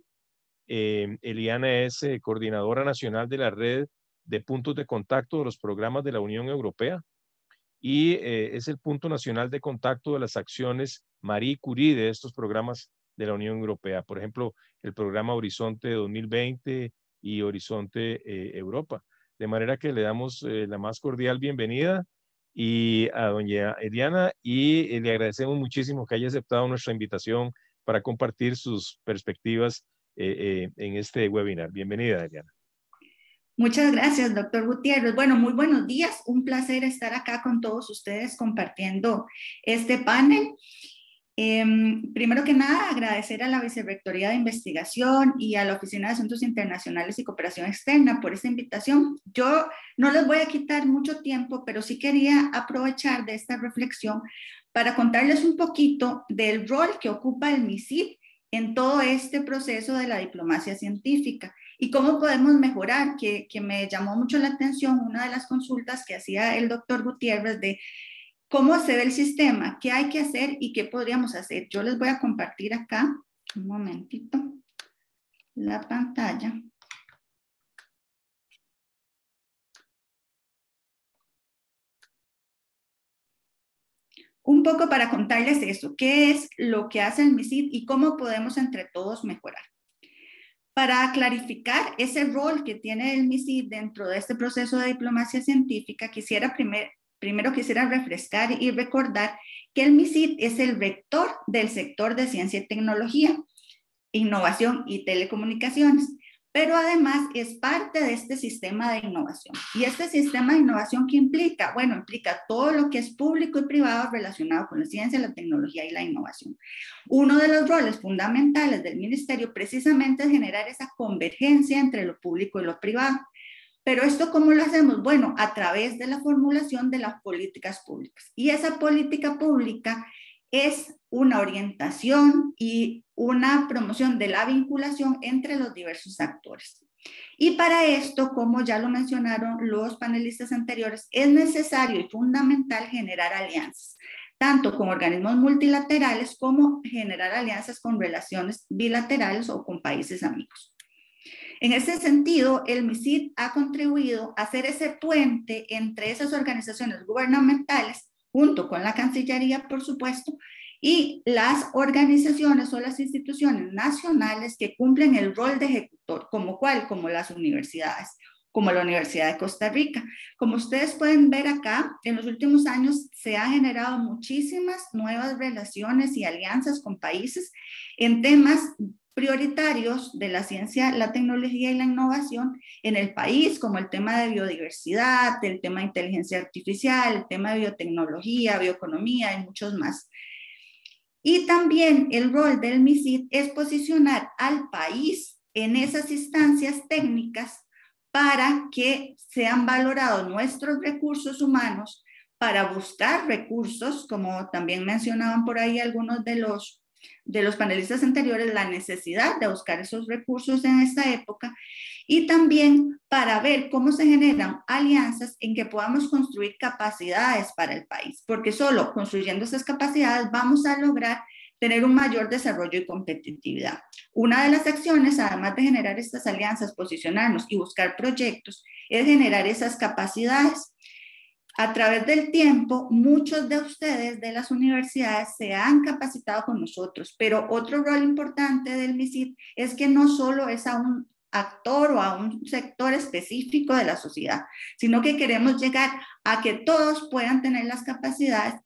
Eh, Eliana es eh, coordinadora nacional de la red de puntos de contacto de los programas de la Unión Europea y eh, es el punto nacional de contacto de las acciones Marie Curie de estos programas de la Unión Europea. Por ejemplo, el programa Horizonte dos mil veinte y Horizonte eh, Europa. De manera que le damos eh, la más cordial bienvenida y a doña Eliana, y eh, le agradecemos muchísimo que haya aceptado nuestra invitación para compartir sus perspectivas eh, eh, en este webinar. Bienvenida, Eliana. Muchas gracias, doctor Gutiérrez. Bueno, muy buenos días. Un placer estar acá con todos ustedes compartiendo este panel. Eh, primero que nada, agradecer a la Vicerrectoría de Investigación y a la Oficina de Asuntos Internacionales y Cooperación Externa por esta invitación. Yo no les voy a quitar mucho tiempo, pero sí quería aprovechar de esta reflexión para contarles un poquito del rol que ocupa el MISID en todo este proceso de la diplomacia científica y cómo podemos mejorar, que, que me llamó mucho la atención una de las consultas que hacía el doctor Gutiérrez de cómo se ve el sistema, qué hay que hacer y qué podríamos hacer. Yo les voy a compartir acá, un momentito, la pantalla. Un poco para contarles eso, qué es lo que hace el MISID y cómo podemos entre todos mejorar. Para clarificar ese rol que tiene el MISID dentro de este proceso de diplomacia científica, quisiera primer, primero quisiera refrescar y recordar que el MISID es el rector del sector de ciencia y tecnología, innovación y telecomunicaciones, pero además es parte de este sistema de innovación. ¿Y este sistema de innovación qué implica? Bueno, implica todo lo que es público y privado relacionado con la ciencia, la tecnología y la innovación. Uno de los roles fundamentales del ministerio precisamente es generar esa convergencia entre lo público y lo privado. Pero esto, ¿cómo lo hacemos? Bueno, a través de la formulación de las políticas públicas. Y esa política pública es una orientación y una promoción de la vinculación entre los diversos actores. Y para esto, como ya lo mencionaron los panelistas anteriores, es necesario y fundamental generar alianzas, tanto con organismos multilaterales como generar alianzas con relaciones bilaterales o con países amigos. En ese sentido, el MISID ha contribuido a hacer ese puente entre esas organizaciones gubernamentales, junto con la Cancillería, por supuesto, y las organizaciones o las instituciones nacionales que cumplen el rol de ejecutor, como cuál, como las universidades, como la Universidad de Costa Rica. Como ustedes pueden ver acá, en los últimos años se han generado muchísimas nuevas relaciones y alianzas con países en temas prioritarios de la ciencia, la tecnología y la innovación en el país, como el tema de biodiversidad, el tema de inteligencia artificial, el tema de biotecnología, bioeconomía y muchos más. Y también el rol del MISID es posicionar al país en esas instancias técnicas para que sean valorados nuestros recursos humanos, para buscar recursos, como también mencionaban por ahí algunos de los de los panelistas anteriores, la necesidad de buscar esos recursos en esta época y también para ver cómo se generan alianzas en que podamos construir capacidades para el país, porque solo construyendo esas capacidades vamos a lograr tener un mayor desarrollo y competitividad. Una de las acciones, además de generar estas alianzas, posicionarnos y buscar proyectos, es generar esas capacidades. A través del tiempo, muchos de ustedes de las universidades se han capacitado con nosotros, pero otro rol importante del MISID es que no solo es a un actor o a un sector específico de la sociedad, sino que queremos llegar a que todos puedan tener las capacidades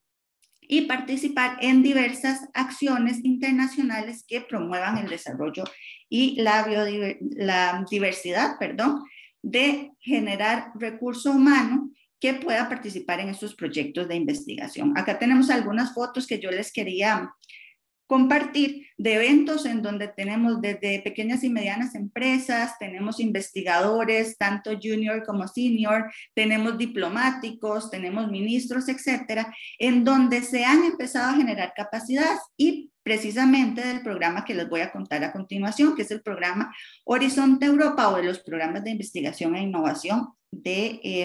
y participar en diversas acciones internacionales que promuevan el desarrollo y la, biodiver- la diversidad, perdón, de generar recurso humano que pueda participar en estos proyectos de investigación. Acá tenemos algunas fotos que yo les quería compartir de eventos en donde tenemos desde pequeñas y medianas empresas, tenemos investigadores, tanto junior como senior, tenemos diplomáticos, tenemos ministros, etcétera, en donde se han empezado a generar capacidades y precisamente del programa que les voy a contar a continuación, que es el programa Horizonte Europa o de los programas de investigación e innovación de, eh,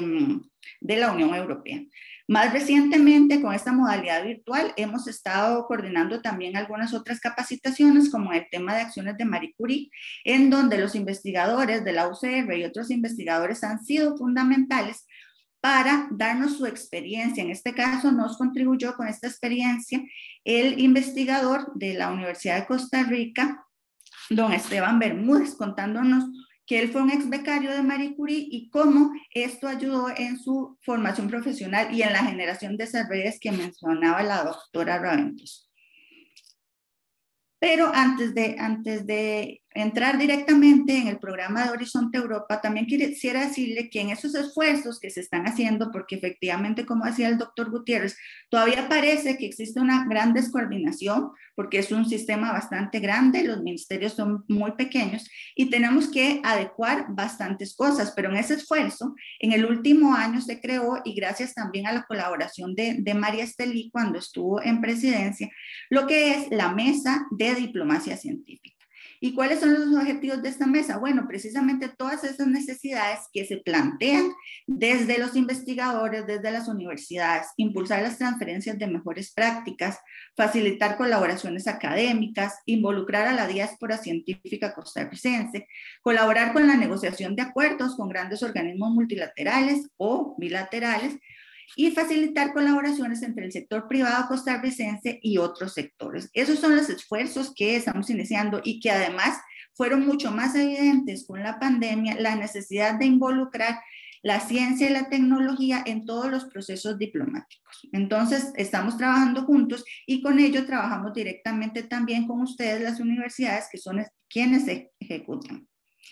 de la Unión Europea. Más recientemente, con esta modalidad virtual, hemos estado coordinando también algunas otras capacitaciones, como el tema de acciones de Marie Curie, en donde los investigadores de la U C R y otros investigadores han sido fundamentales para darnos su experiencia. En este caso, nos contribuyó con esta experiencia el investigador de la Universidad de Costa Rica, don Esteban Bermúdez, contándonos que él fue un ex becario de Marie Curie y cómo esto ayudó en su formación profesional y en la generación de esas redes que mencionaba la doctora Raventós. Pero antes de, antes de entrar directamente en el programa de Horizonte Europa, también quisiera decirle que en esos esfuerzos que se están haciendo, porque efectivamente, como decía el doctor Gutiérrez, todavía parece que existe una gran descoordinación, porque es un sistema bastante grande, los ministerios son muy pequeños y tenemos que adecuar bastantes cosas, pero en ese esfuerzo, en el último año se creó, y gracias también a la colaboración de, de María Estelí cuando estuvo en presidencia, lo que es la Mesa de Diplomacia Científica. ¿Y cuáles son los objetivos de esta mesa? Bueno, precisamente todas esas necesidades que se plantean desde los investigadores, desde las universidades, impulsar las transferencias de mejores prácticas, facilitar colaboraciones académicas, involucrar a la diáspora científica costarricense, colaborar con la negociación de acuerdos con grandes organismos multilaterales o bilaterales, y facilitar colaboraciones entre el sector privado costarricense y otros sectores. Esos son los esfuerzos que estamos iniciando y que además fueron mucho más evidentes con la pandemia, la necesidad de involucrar la ciencia y la tecnología en todos los procesos diplomáticos. Entonces, estamos trabajando juntos y con ello trabajamos directamente también con ustedes, las universidades, que son quienes se ejecutan.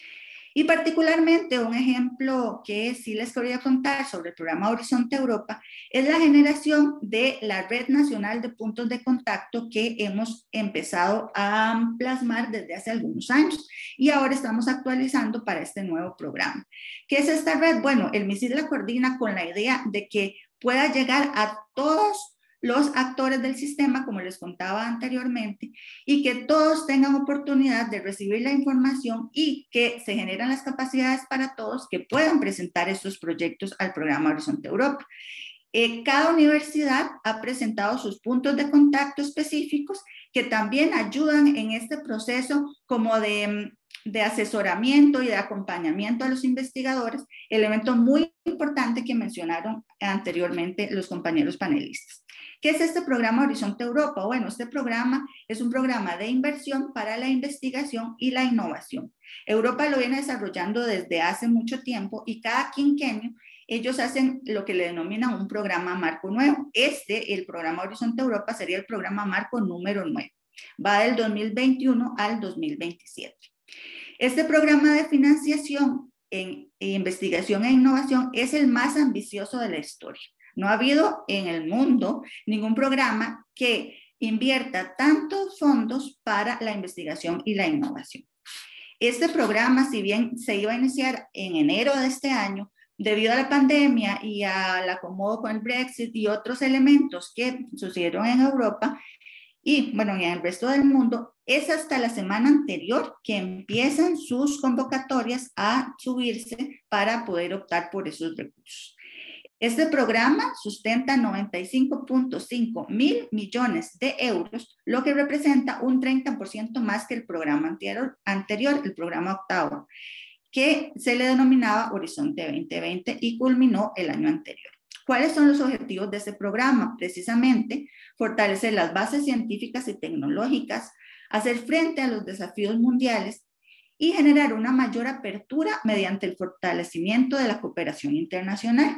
Y particularmente un ejemplo que sí les quería contar sobre el programa Horizonte Europa es la generación de la Red Nacional de Puntos de Contacto que hemos empezado a plasmar desde hace algunos años y ahora estamos actualizando para este nuevo programa. ¿Qué es esta red? Bueno, el M I C I D la coordina con la idea de que pueda llegar a todos los actores del sistema, como les contaba anteriormente, y que todos tengan oportunidad de recibir la información y que se generan las capacidades para todos que puedan presentar estos proyectos al programa Horizonte Europa. Eh, cada universidad ha presentado sus puntos de contacto específicos que también ayudan en este proceso como de, de asesoramiento y de acompañamiento a los investigadores, elemento muy importante que mencionaron anteriormente los compañeros panelistas. ¿Qué es este programa Horizonte Europa? Bueno, este programa es un programa de inversión para la investigación y la innovación. Europa lo viene desarrollando desde hace mucho tiempo y cada quinquenio ellos hacen lo que le denominan un programa marco nuevo. Este, el programa Horizonte Europa, sería el programa marco número nueve. Va del dos mil veintiuno al dos mil veintisiete. Este programa de financiación en investigación e innovación es el más ambicioso de la historia. No ha habido en el mundo ningún programa que invierta tantos fondos para la investigación y la innovación. Este programa, si bien se iba a iniciar en enero de este año, debido a la pandemia y al acomodo con el Brexit y otros elementos que sucedieron en Europa y, bueno, y en el resto del mundo, es hasta la semana anterior que empiezan sus convocatorias a subirse para poder optar por esos recursos. Este programa sustenta noventa y cinco punto cinco mil millones de euros, lo que representa un treinta por ciento más que el programa anterior, anterior, el programa octavo, que se le denominaba Horizonte veinte veinte y culminó el año anterior. ¿Cuáles son los objetivos de este programa? Precisamente, fortalecer las bases científicas y tecnológicas, hacer frente a los desafíos mundiales y generar una mayor apertura mediante el fortalecimiento de la cooperación internacional.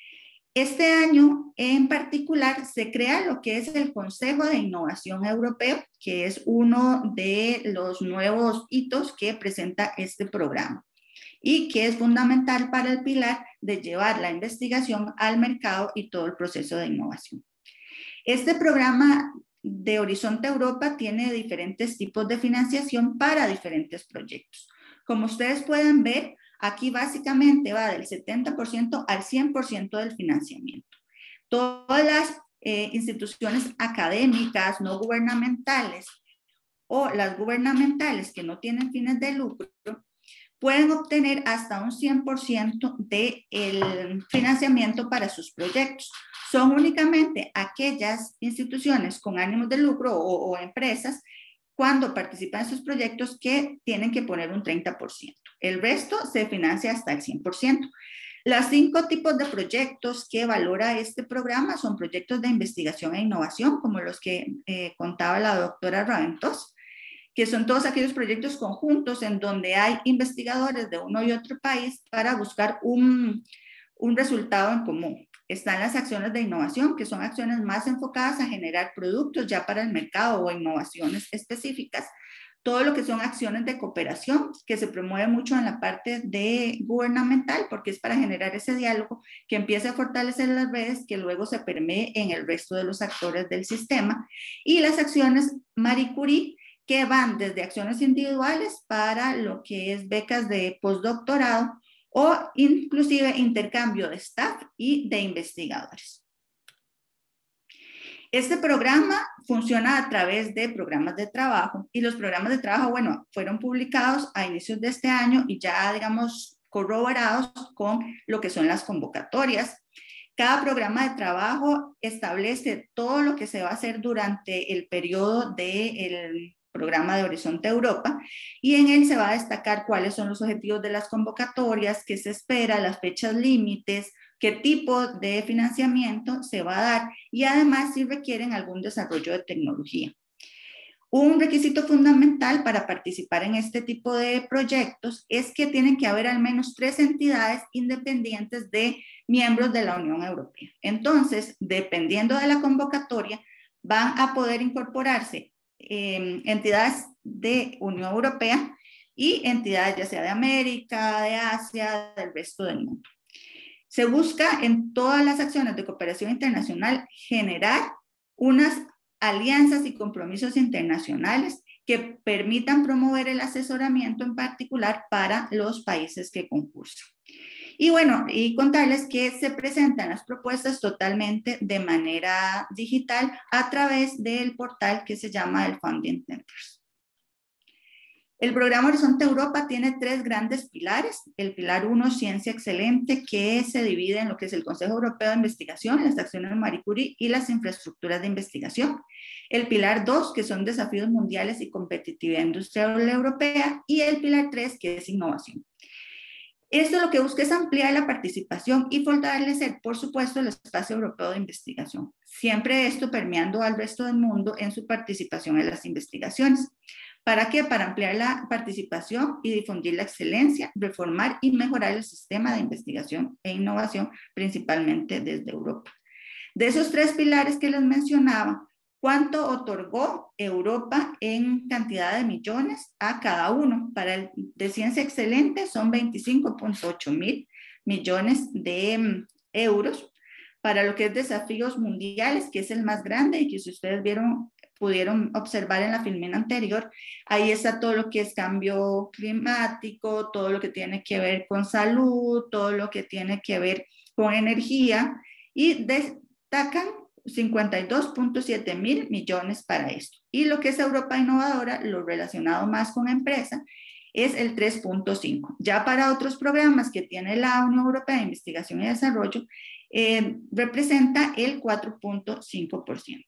Este año en particular se crea lo que es el Consejo de Innovación Europeo, que es uno de los nuevos hitos que presenta este programa y que es fundamental para el pilar de llevar la investigación al mercado y todo el proceso de innovación. Este programa de Horizonte Europa tiene diferentes tipos de financiación para diferentes proyectos. Como ustedes pueden ver, aquí básicamente va del setenta por ciento al cien por ciento del financiamiento. Todas las eh, instituciones académicas no gubernamentales o las gubernamentales que no tienen fines de lucro pueden obtener hasta un cien por ciento del financiamiento para sus proyectos. Son únicamente aquellas instituciones con ánimos de lucro o, o empresas cuando participan en sus proyectos que tienen que poner un treinta por ciento. El resto se financia hasta el cien por ciento. Los cinco tipos de proyectos que valora este programa son proyectos de investigación e innovación, como los que eh, contaba la doctora Raventós, que son todos aquellos proyectos conjuntos en donde hay investigadores de uno y otro país para buscar un, un resultado en común. Están las acciones de innovación, que son acciones más enfocadas a generar productos ya para el mercado o innovaciones específicas. todo lo que son acciones de cooperación, que se promueve mucho en la parte de gubernamental, porque es para generar ese diálogo que empiece a fortalecer las redes, que luego se permee en el resto de los actores del sistema. Y las acciones Marie Curie, que van desde acciones individuales para lo que es becas de postdoctorado o inclusive intercambio de staff y de investigadores. Este programa funciona a través de programas de trabajo y los programas de trabajo, bueno, fueron publicados a inicios de este año y ya, digamos, corroborados con lo que son las convocatorias. Cada programa de trabajo establece todo lo que se va a hacer durante el periodo del programa de Horizonte Europa y en él se va a destacar cuáles son los objetivos de las convocatorias, qué se espera, las fechas límites, qué tipo de financiamiento se va a dar y además si requieren algún desarrollo de tecnología. Un requisito fundamental para participar en este tipo de proyectos es que tienen que haber al menos tres entidades independientes de miembros de la Unión Europea. Entonces, dependiendo de la convocatoria, van a poder incorporarse eh, entidades de Unión Europea y entidades ya sea de América, de Asia, del resto del mundo. Se busca en todas las acciones de cooperación internacional generar unas alianzas y compromisos internacionales que permitan promover el asesoramiento en particular para los países que concursan. Y bueno, y contarles que se presentan las propuestas totalmente de manera digital a través del portal que se llama el Funding Tenders. El programa Horizonte Europa tiene tres grandes pilares. El pilar uno, Ciencia Excelente, que se divide en lo que es el Consejo Europeo de Investigación, las acciones Marie Curie y las infraestructuras de investigación. El pilar dos, que son desafíos mundiales y competitividad industrial europea. Y el pilar tres, que es innovación. Esto lo que busca es ampliar la participación y fortalecer, por supuesto, el espacio europeo de investigación. Siempre esto permeando al resto del mundo en su participación en las investigaciones. ¿Para qué? Para ampliar la participación y difundir la excelencia, reformar y mejorar el sistema de investigación e innovación, principalmente desde Europa. De esos tres pilares que les mencionaba, ¿cuánto otorgó Europa en cantidad de millones a cada uno? Para el de Ciencia Excelente son veinticinco punto ocho mil millones de um, euros. Para lo que es Desafíos Mundiales, que es el más grande y que si ustedes vieron, pudieron observar en la filmina anterior, ahí está todo lo que es cambio climático, todo lo que tiene que ver con salud, todo lo que tiene que ver con energía y destacan cincuenta y dos punto siete mil millones para esto. Y lo que es Europa Innovadora, lo relacionado más con empresa, es el tres punto cinco. Ya para otros programas que tiene la Unión Europea de Investigación y Desarrollo, eh, representa el cuatro punto cinco por ciento.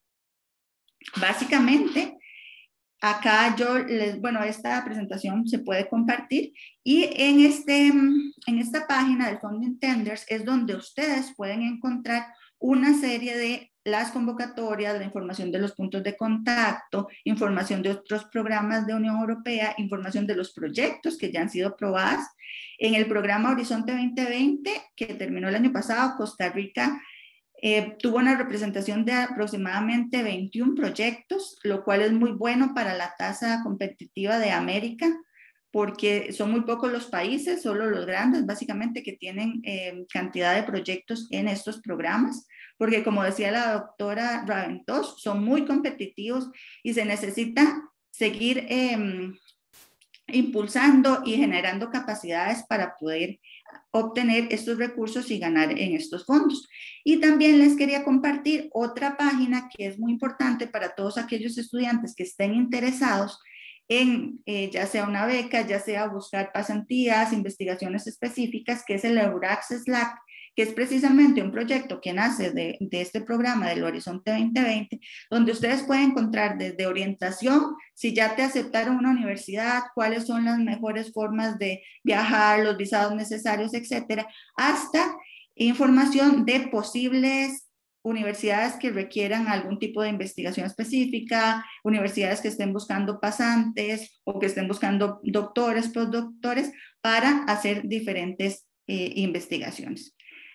Básicamente, acá yo les, bueno, esta presentación se puede compartir y en, este, en esta página del Funding Tenders es donde ustedes pueden encontrar una serie de las convocatorias, la información de los puntos de contacto, información de otros programas de Unión Europea, información de los proyectos que ya han sido aprobados. En el programa Horizonte veinte veinte, que terminó el año pasado, Costa Rica eh, tuvo una representación de aproximadamente veintiún proyectos, lo cual es muy bueno para la tasa competitiva de América, porque son muy pocos los países, solo los grandes, básicamente, que tienen eh, cantidad de proyectos en estos programas, porque como decía la doctora Raventós, son muy competitivos y se necesita seguir eh, impulsando y generando capacidades para poder obtener estos recursos y ganar en estos fondos. Y también les quería compartir otra página que es muy importante para todos aquellos estudiantes que estén interesados en eh, ya sea una beca, ya sea buscar pasantías, investigaciones específicas, que es el Euraccess Slack, que es precisamente un proyecto que nace de, de este programa del Horizonte veinte veinte, donde ustedes pueden encontrar desde orientación, si ya te aceptaron una universidad, cuáles son las mejores formas de viajar, los visados necesarios, etcétera, hasta información de posibles universidades que requieran algún tipo de investigación específica, universidades que estén buscando pasantes o que estén buscando doctores, postdoctores para hacer diferentes eh, investigaciones.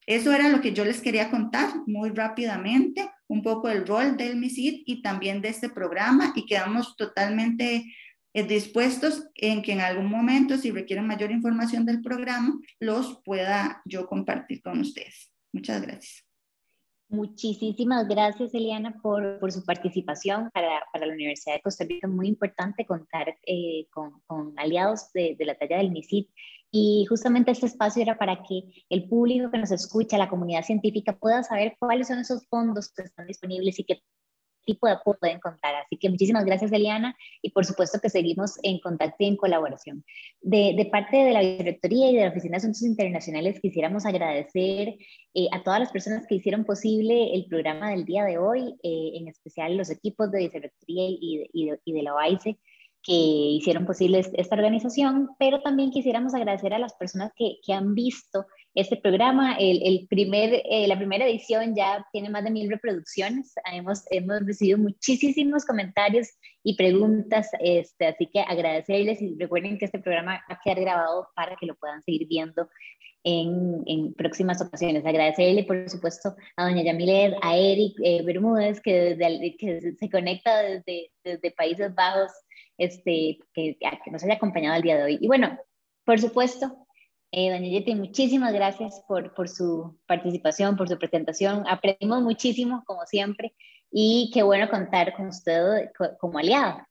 Eso era lo que yo les quería contar muy rápidamente, un poco el rol del MISID y también de este programa, y quedamos totalmente eh, dispuestos en que en algún momento, si requieren mayor información del programa, los pueda yo compartir con ustedes. Muchas gracias. Muchísimas gracias, Eliana, por, por su participación. Para, para la Universidad de Costa Rica es muy importante contar eh, con, con aliados de, de la talla del MISID, y justamente este espacio era para que el público que nos escucha, la comunidad científica, pueda saber cuáles son esos fondos que están disponibles y qué tipo de apoyo pueden contar. Así que muchísimas gracias, Eliana, y por supuesto que seguimos en contacto y en colaboración. De, de parte de la Vicerrectoría y de la Oficina de Asuntos Internacionales, quisiéramos agradecer eh, a todas las personas que hicieron posible el programa del día de hoy, eh, en especial los equipos de Vicerrectoría y de, y de, y de la O A I C E, que hicieron posible esta organización, pero también quisiéramos agradecer a las personas que, que han visto este programa. El, el primer, eh, la primera edición ya tiene más de mil reproducciones. Hemos, hemos recibido muchísimos comentarios y preguntas, este, así que agradecerles, y recuerden que este programa va a quedar grabado para que lo puedan seguir viendo en, en próximas ocasiones. Agradecerle, por supuesto, a doña Yamilet, a Eric eh, Bermúdez, que, desde, que se conecta desde, desde Países Bajos, este, que, que nos haya acompañado el día de hoy. Y bueno, por supuesto, eh, doña Yeti, muchísimas gracias por, por su participación, por su presentación. Aprendimos muchísimo, como siempre, y qué bueno contar con usted como aliado.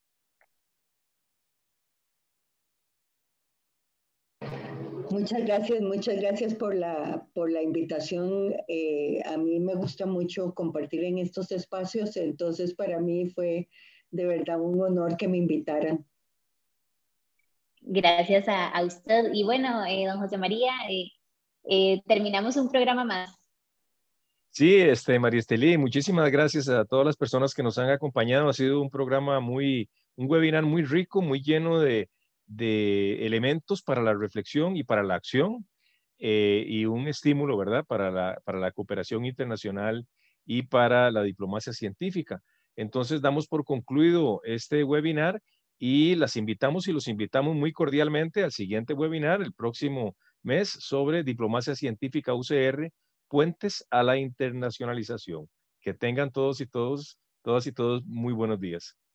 Muchas gracias, muchas gracias por la, por la invitación. Eh, a mí me gusta mucho compartir en estos espacios, entonces para mí fue de verdad un honor que me invitaran. Gracias a, a usted. Y bueno, eh, don José María, eh, eh, terminamos un programa más. Sí, este, María Estelí, muchísimas gracias a todas las personas que nos han acompañado. Ha sido un programa muy, un webinar muy rico, muy lleno de, de elementos para la reflexión y para la acción, eh, y un estímulo, ¿verdad?, para la, para la cooperación internacional y para la diplomacia científica. Entonces, damos por concluido este webinar y las invitamos y los invitamos muy cordialmente al siguiente webinar el próximo mes sobre diplomacia científica U C R, puentes a la internacionalización. Que tengan todos y todos, todas y todos muy buenos días.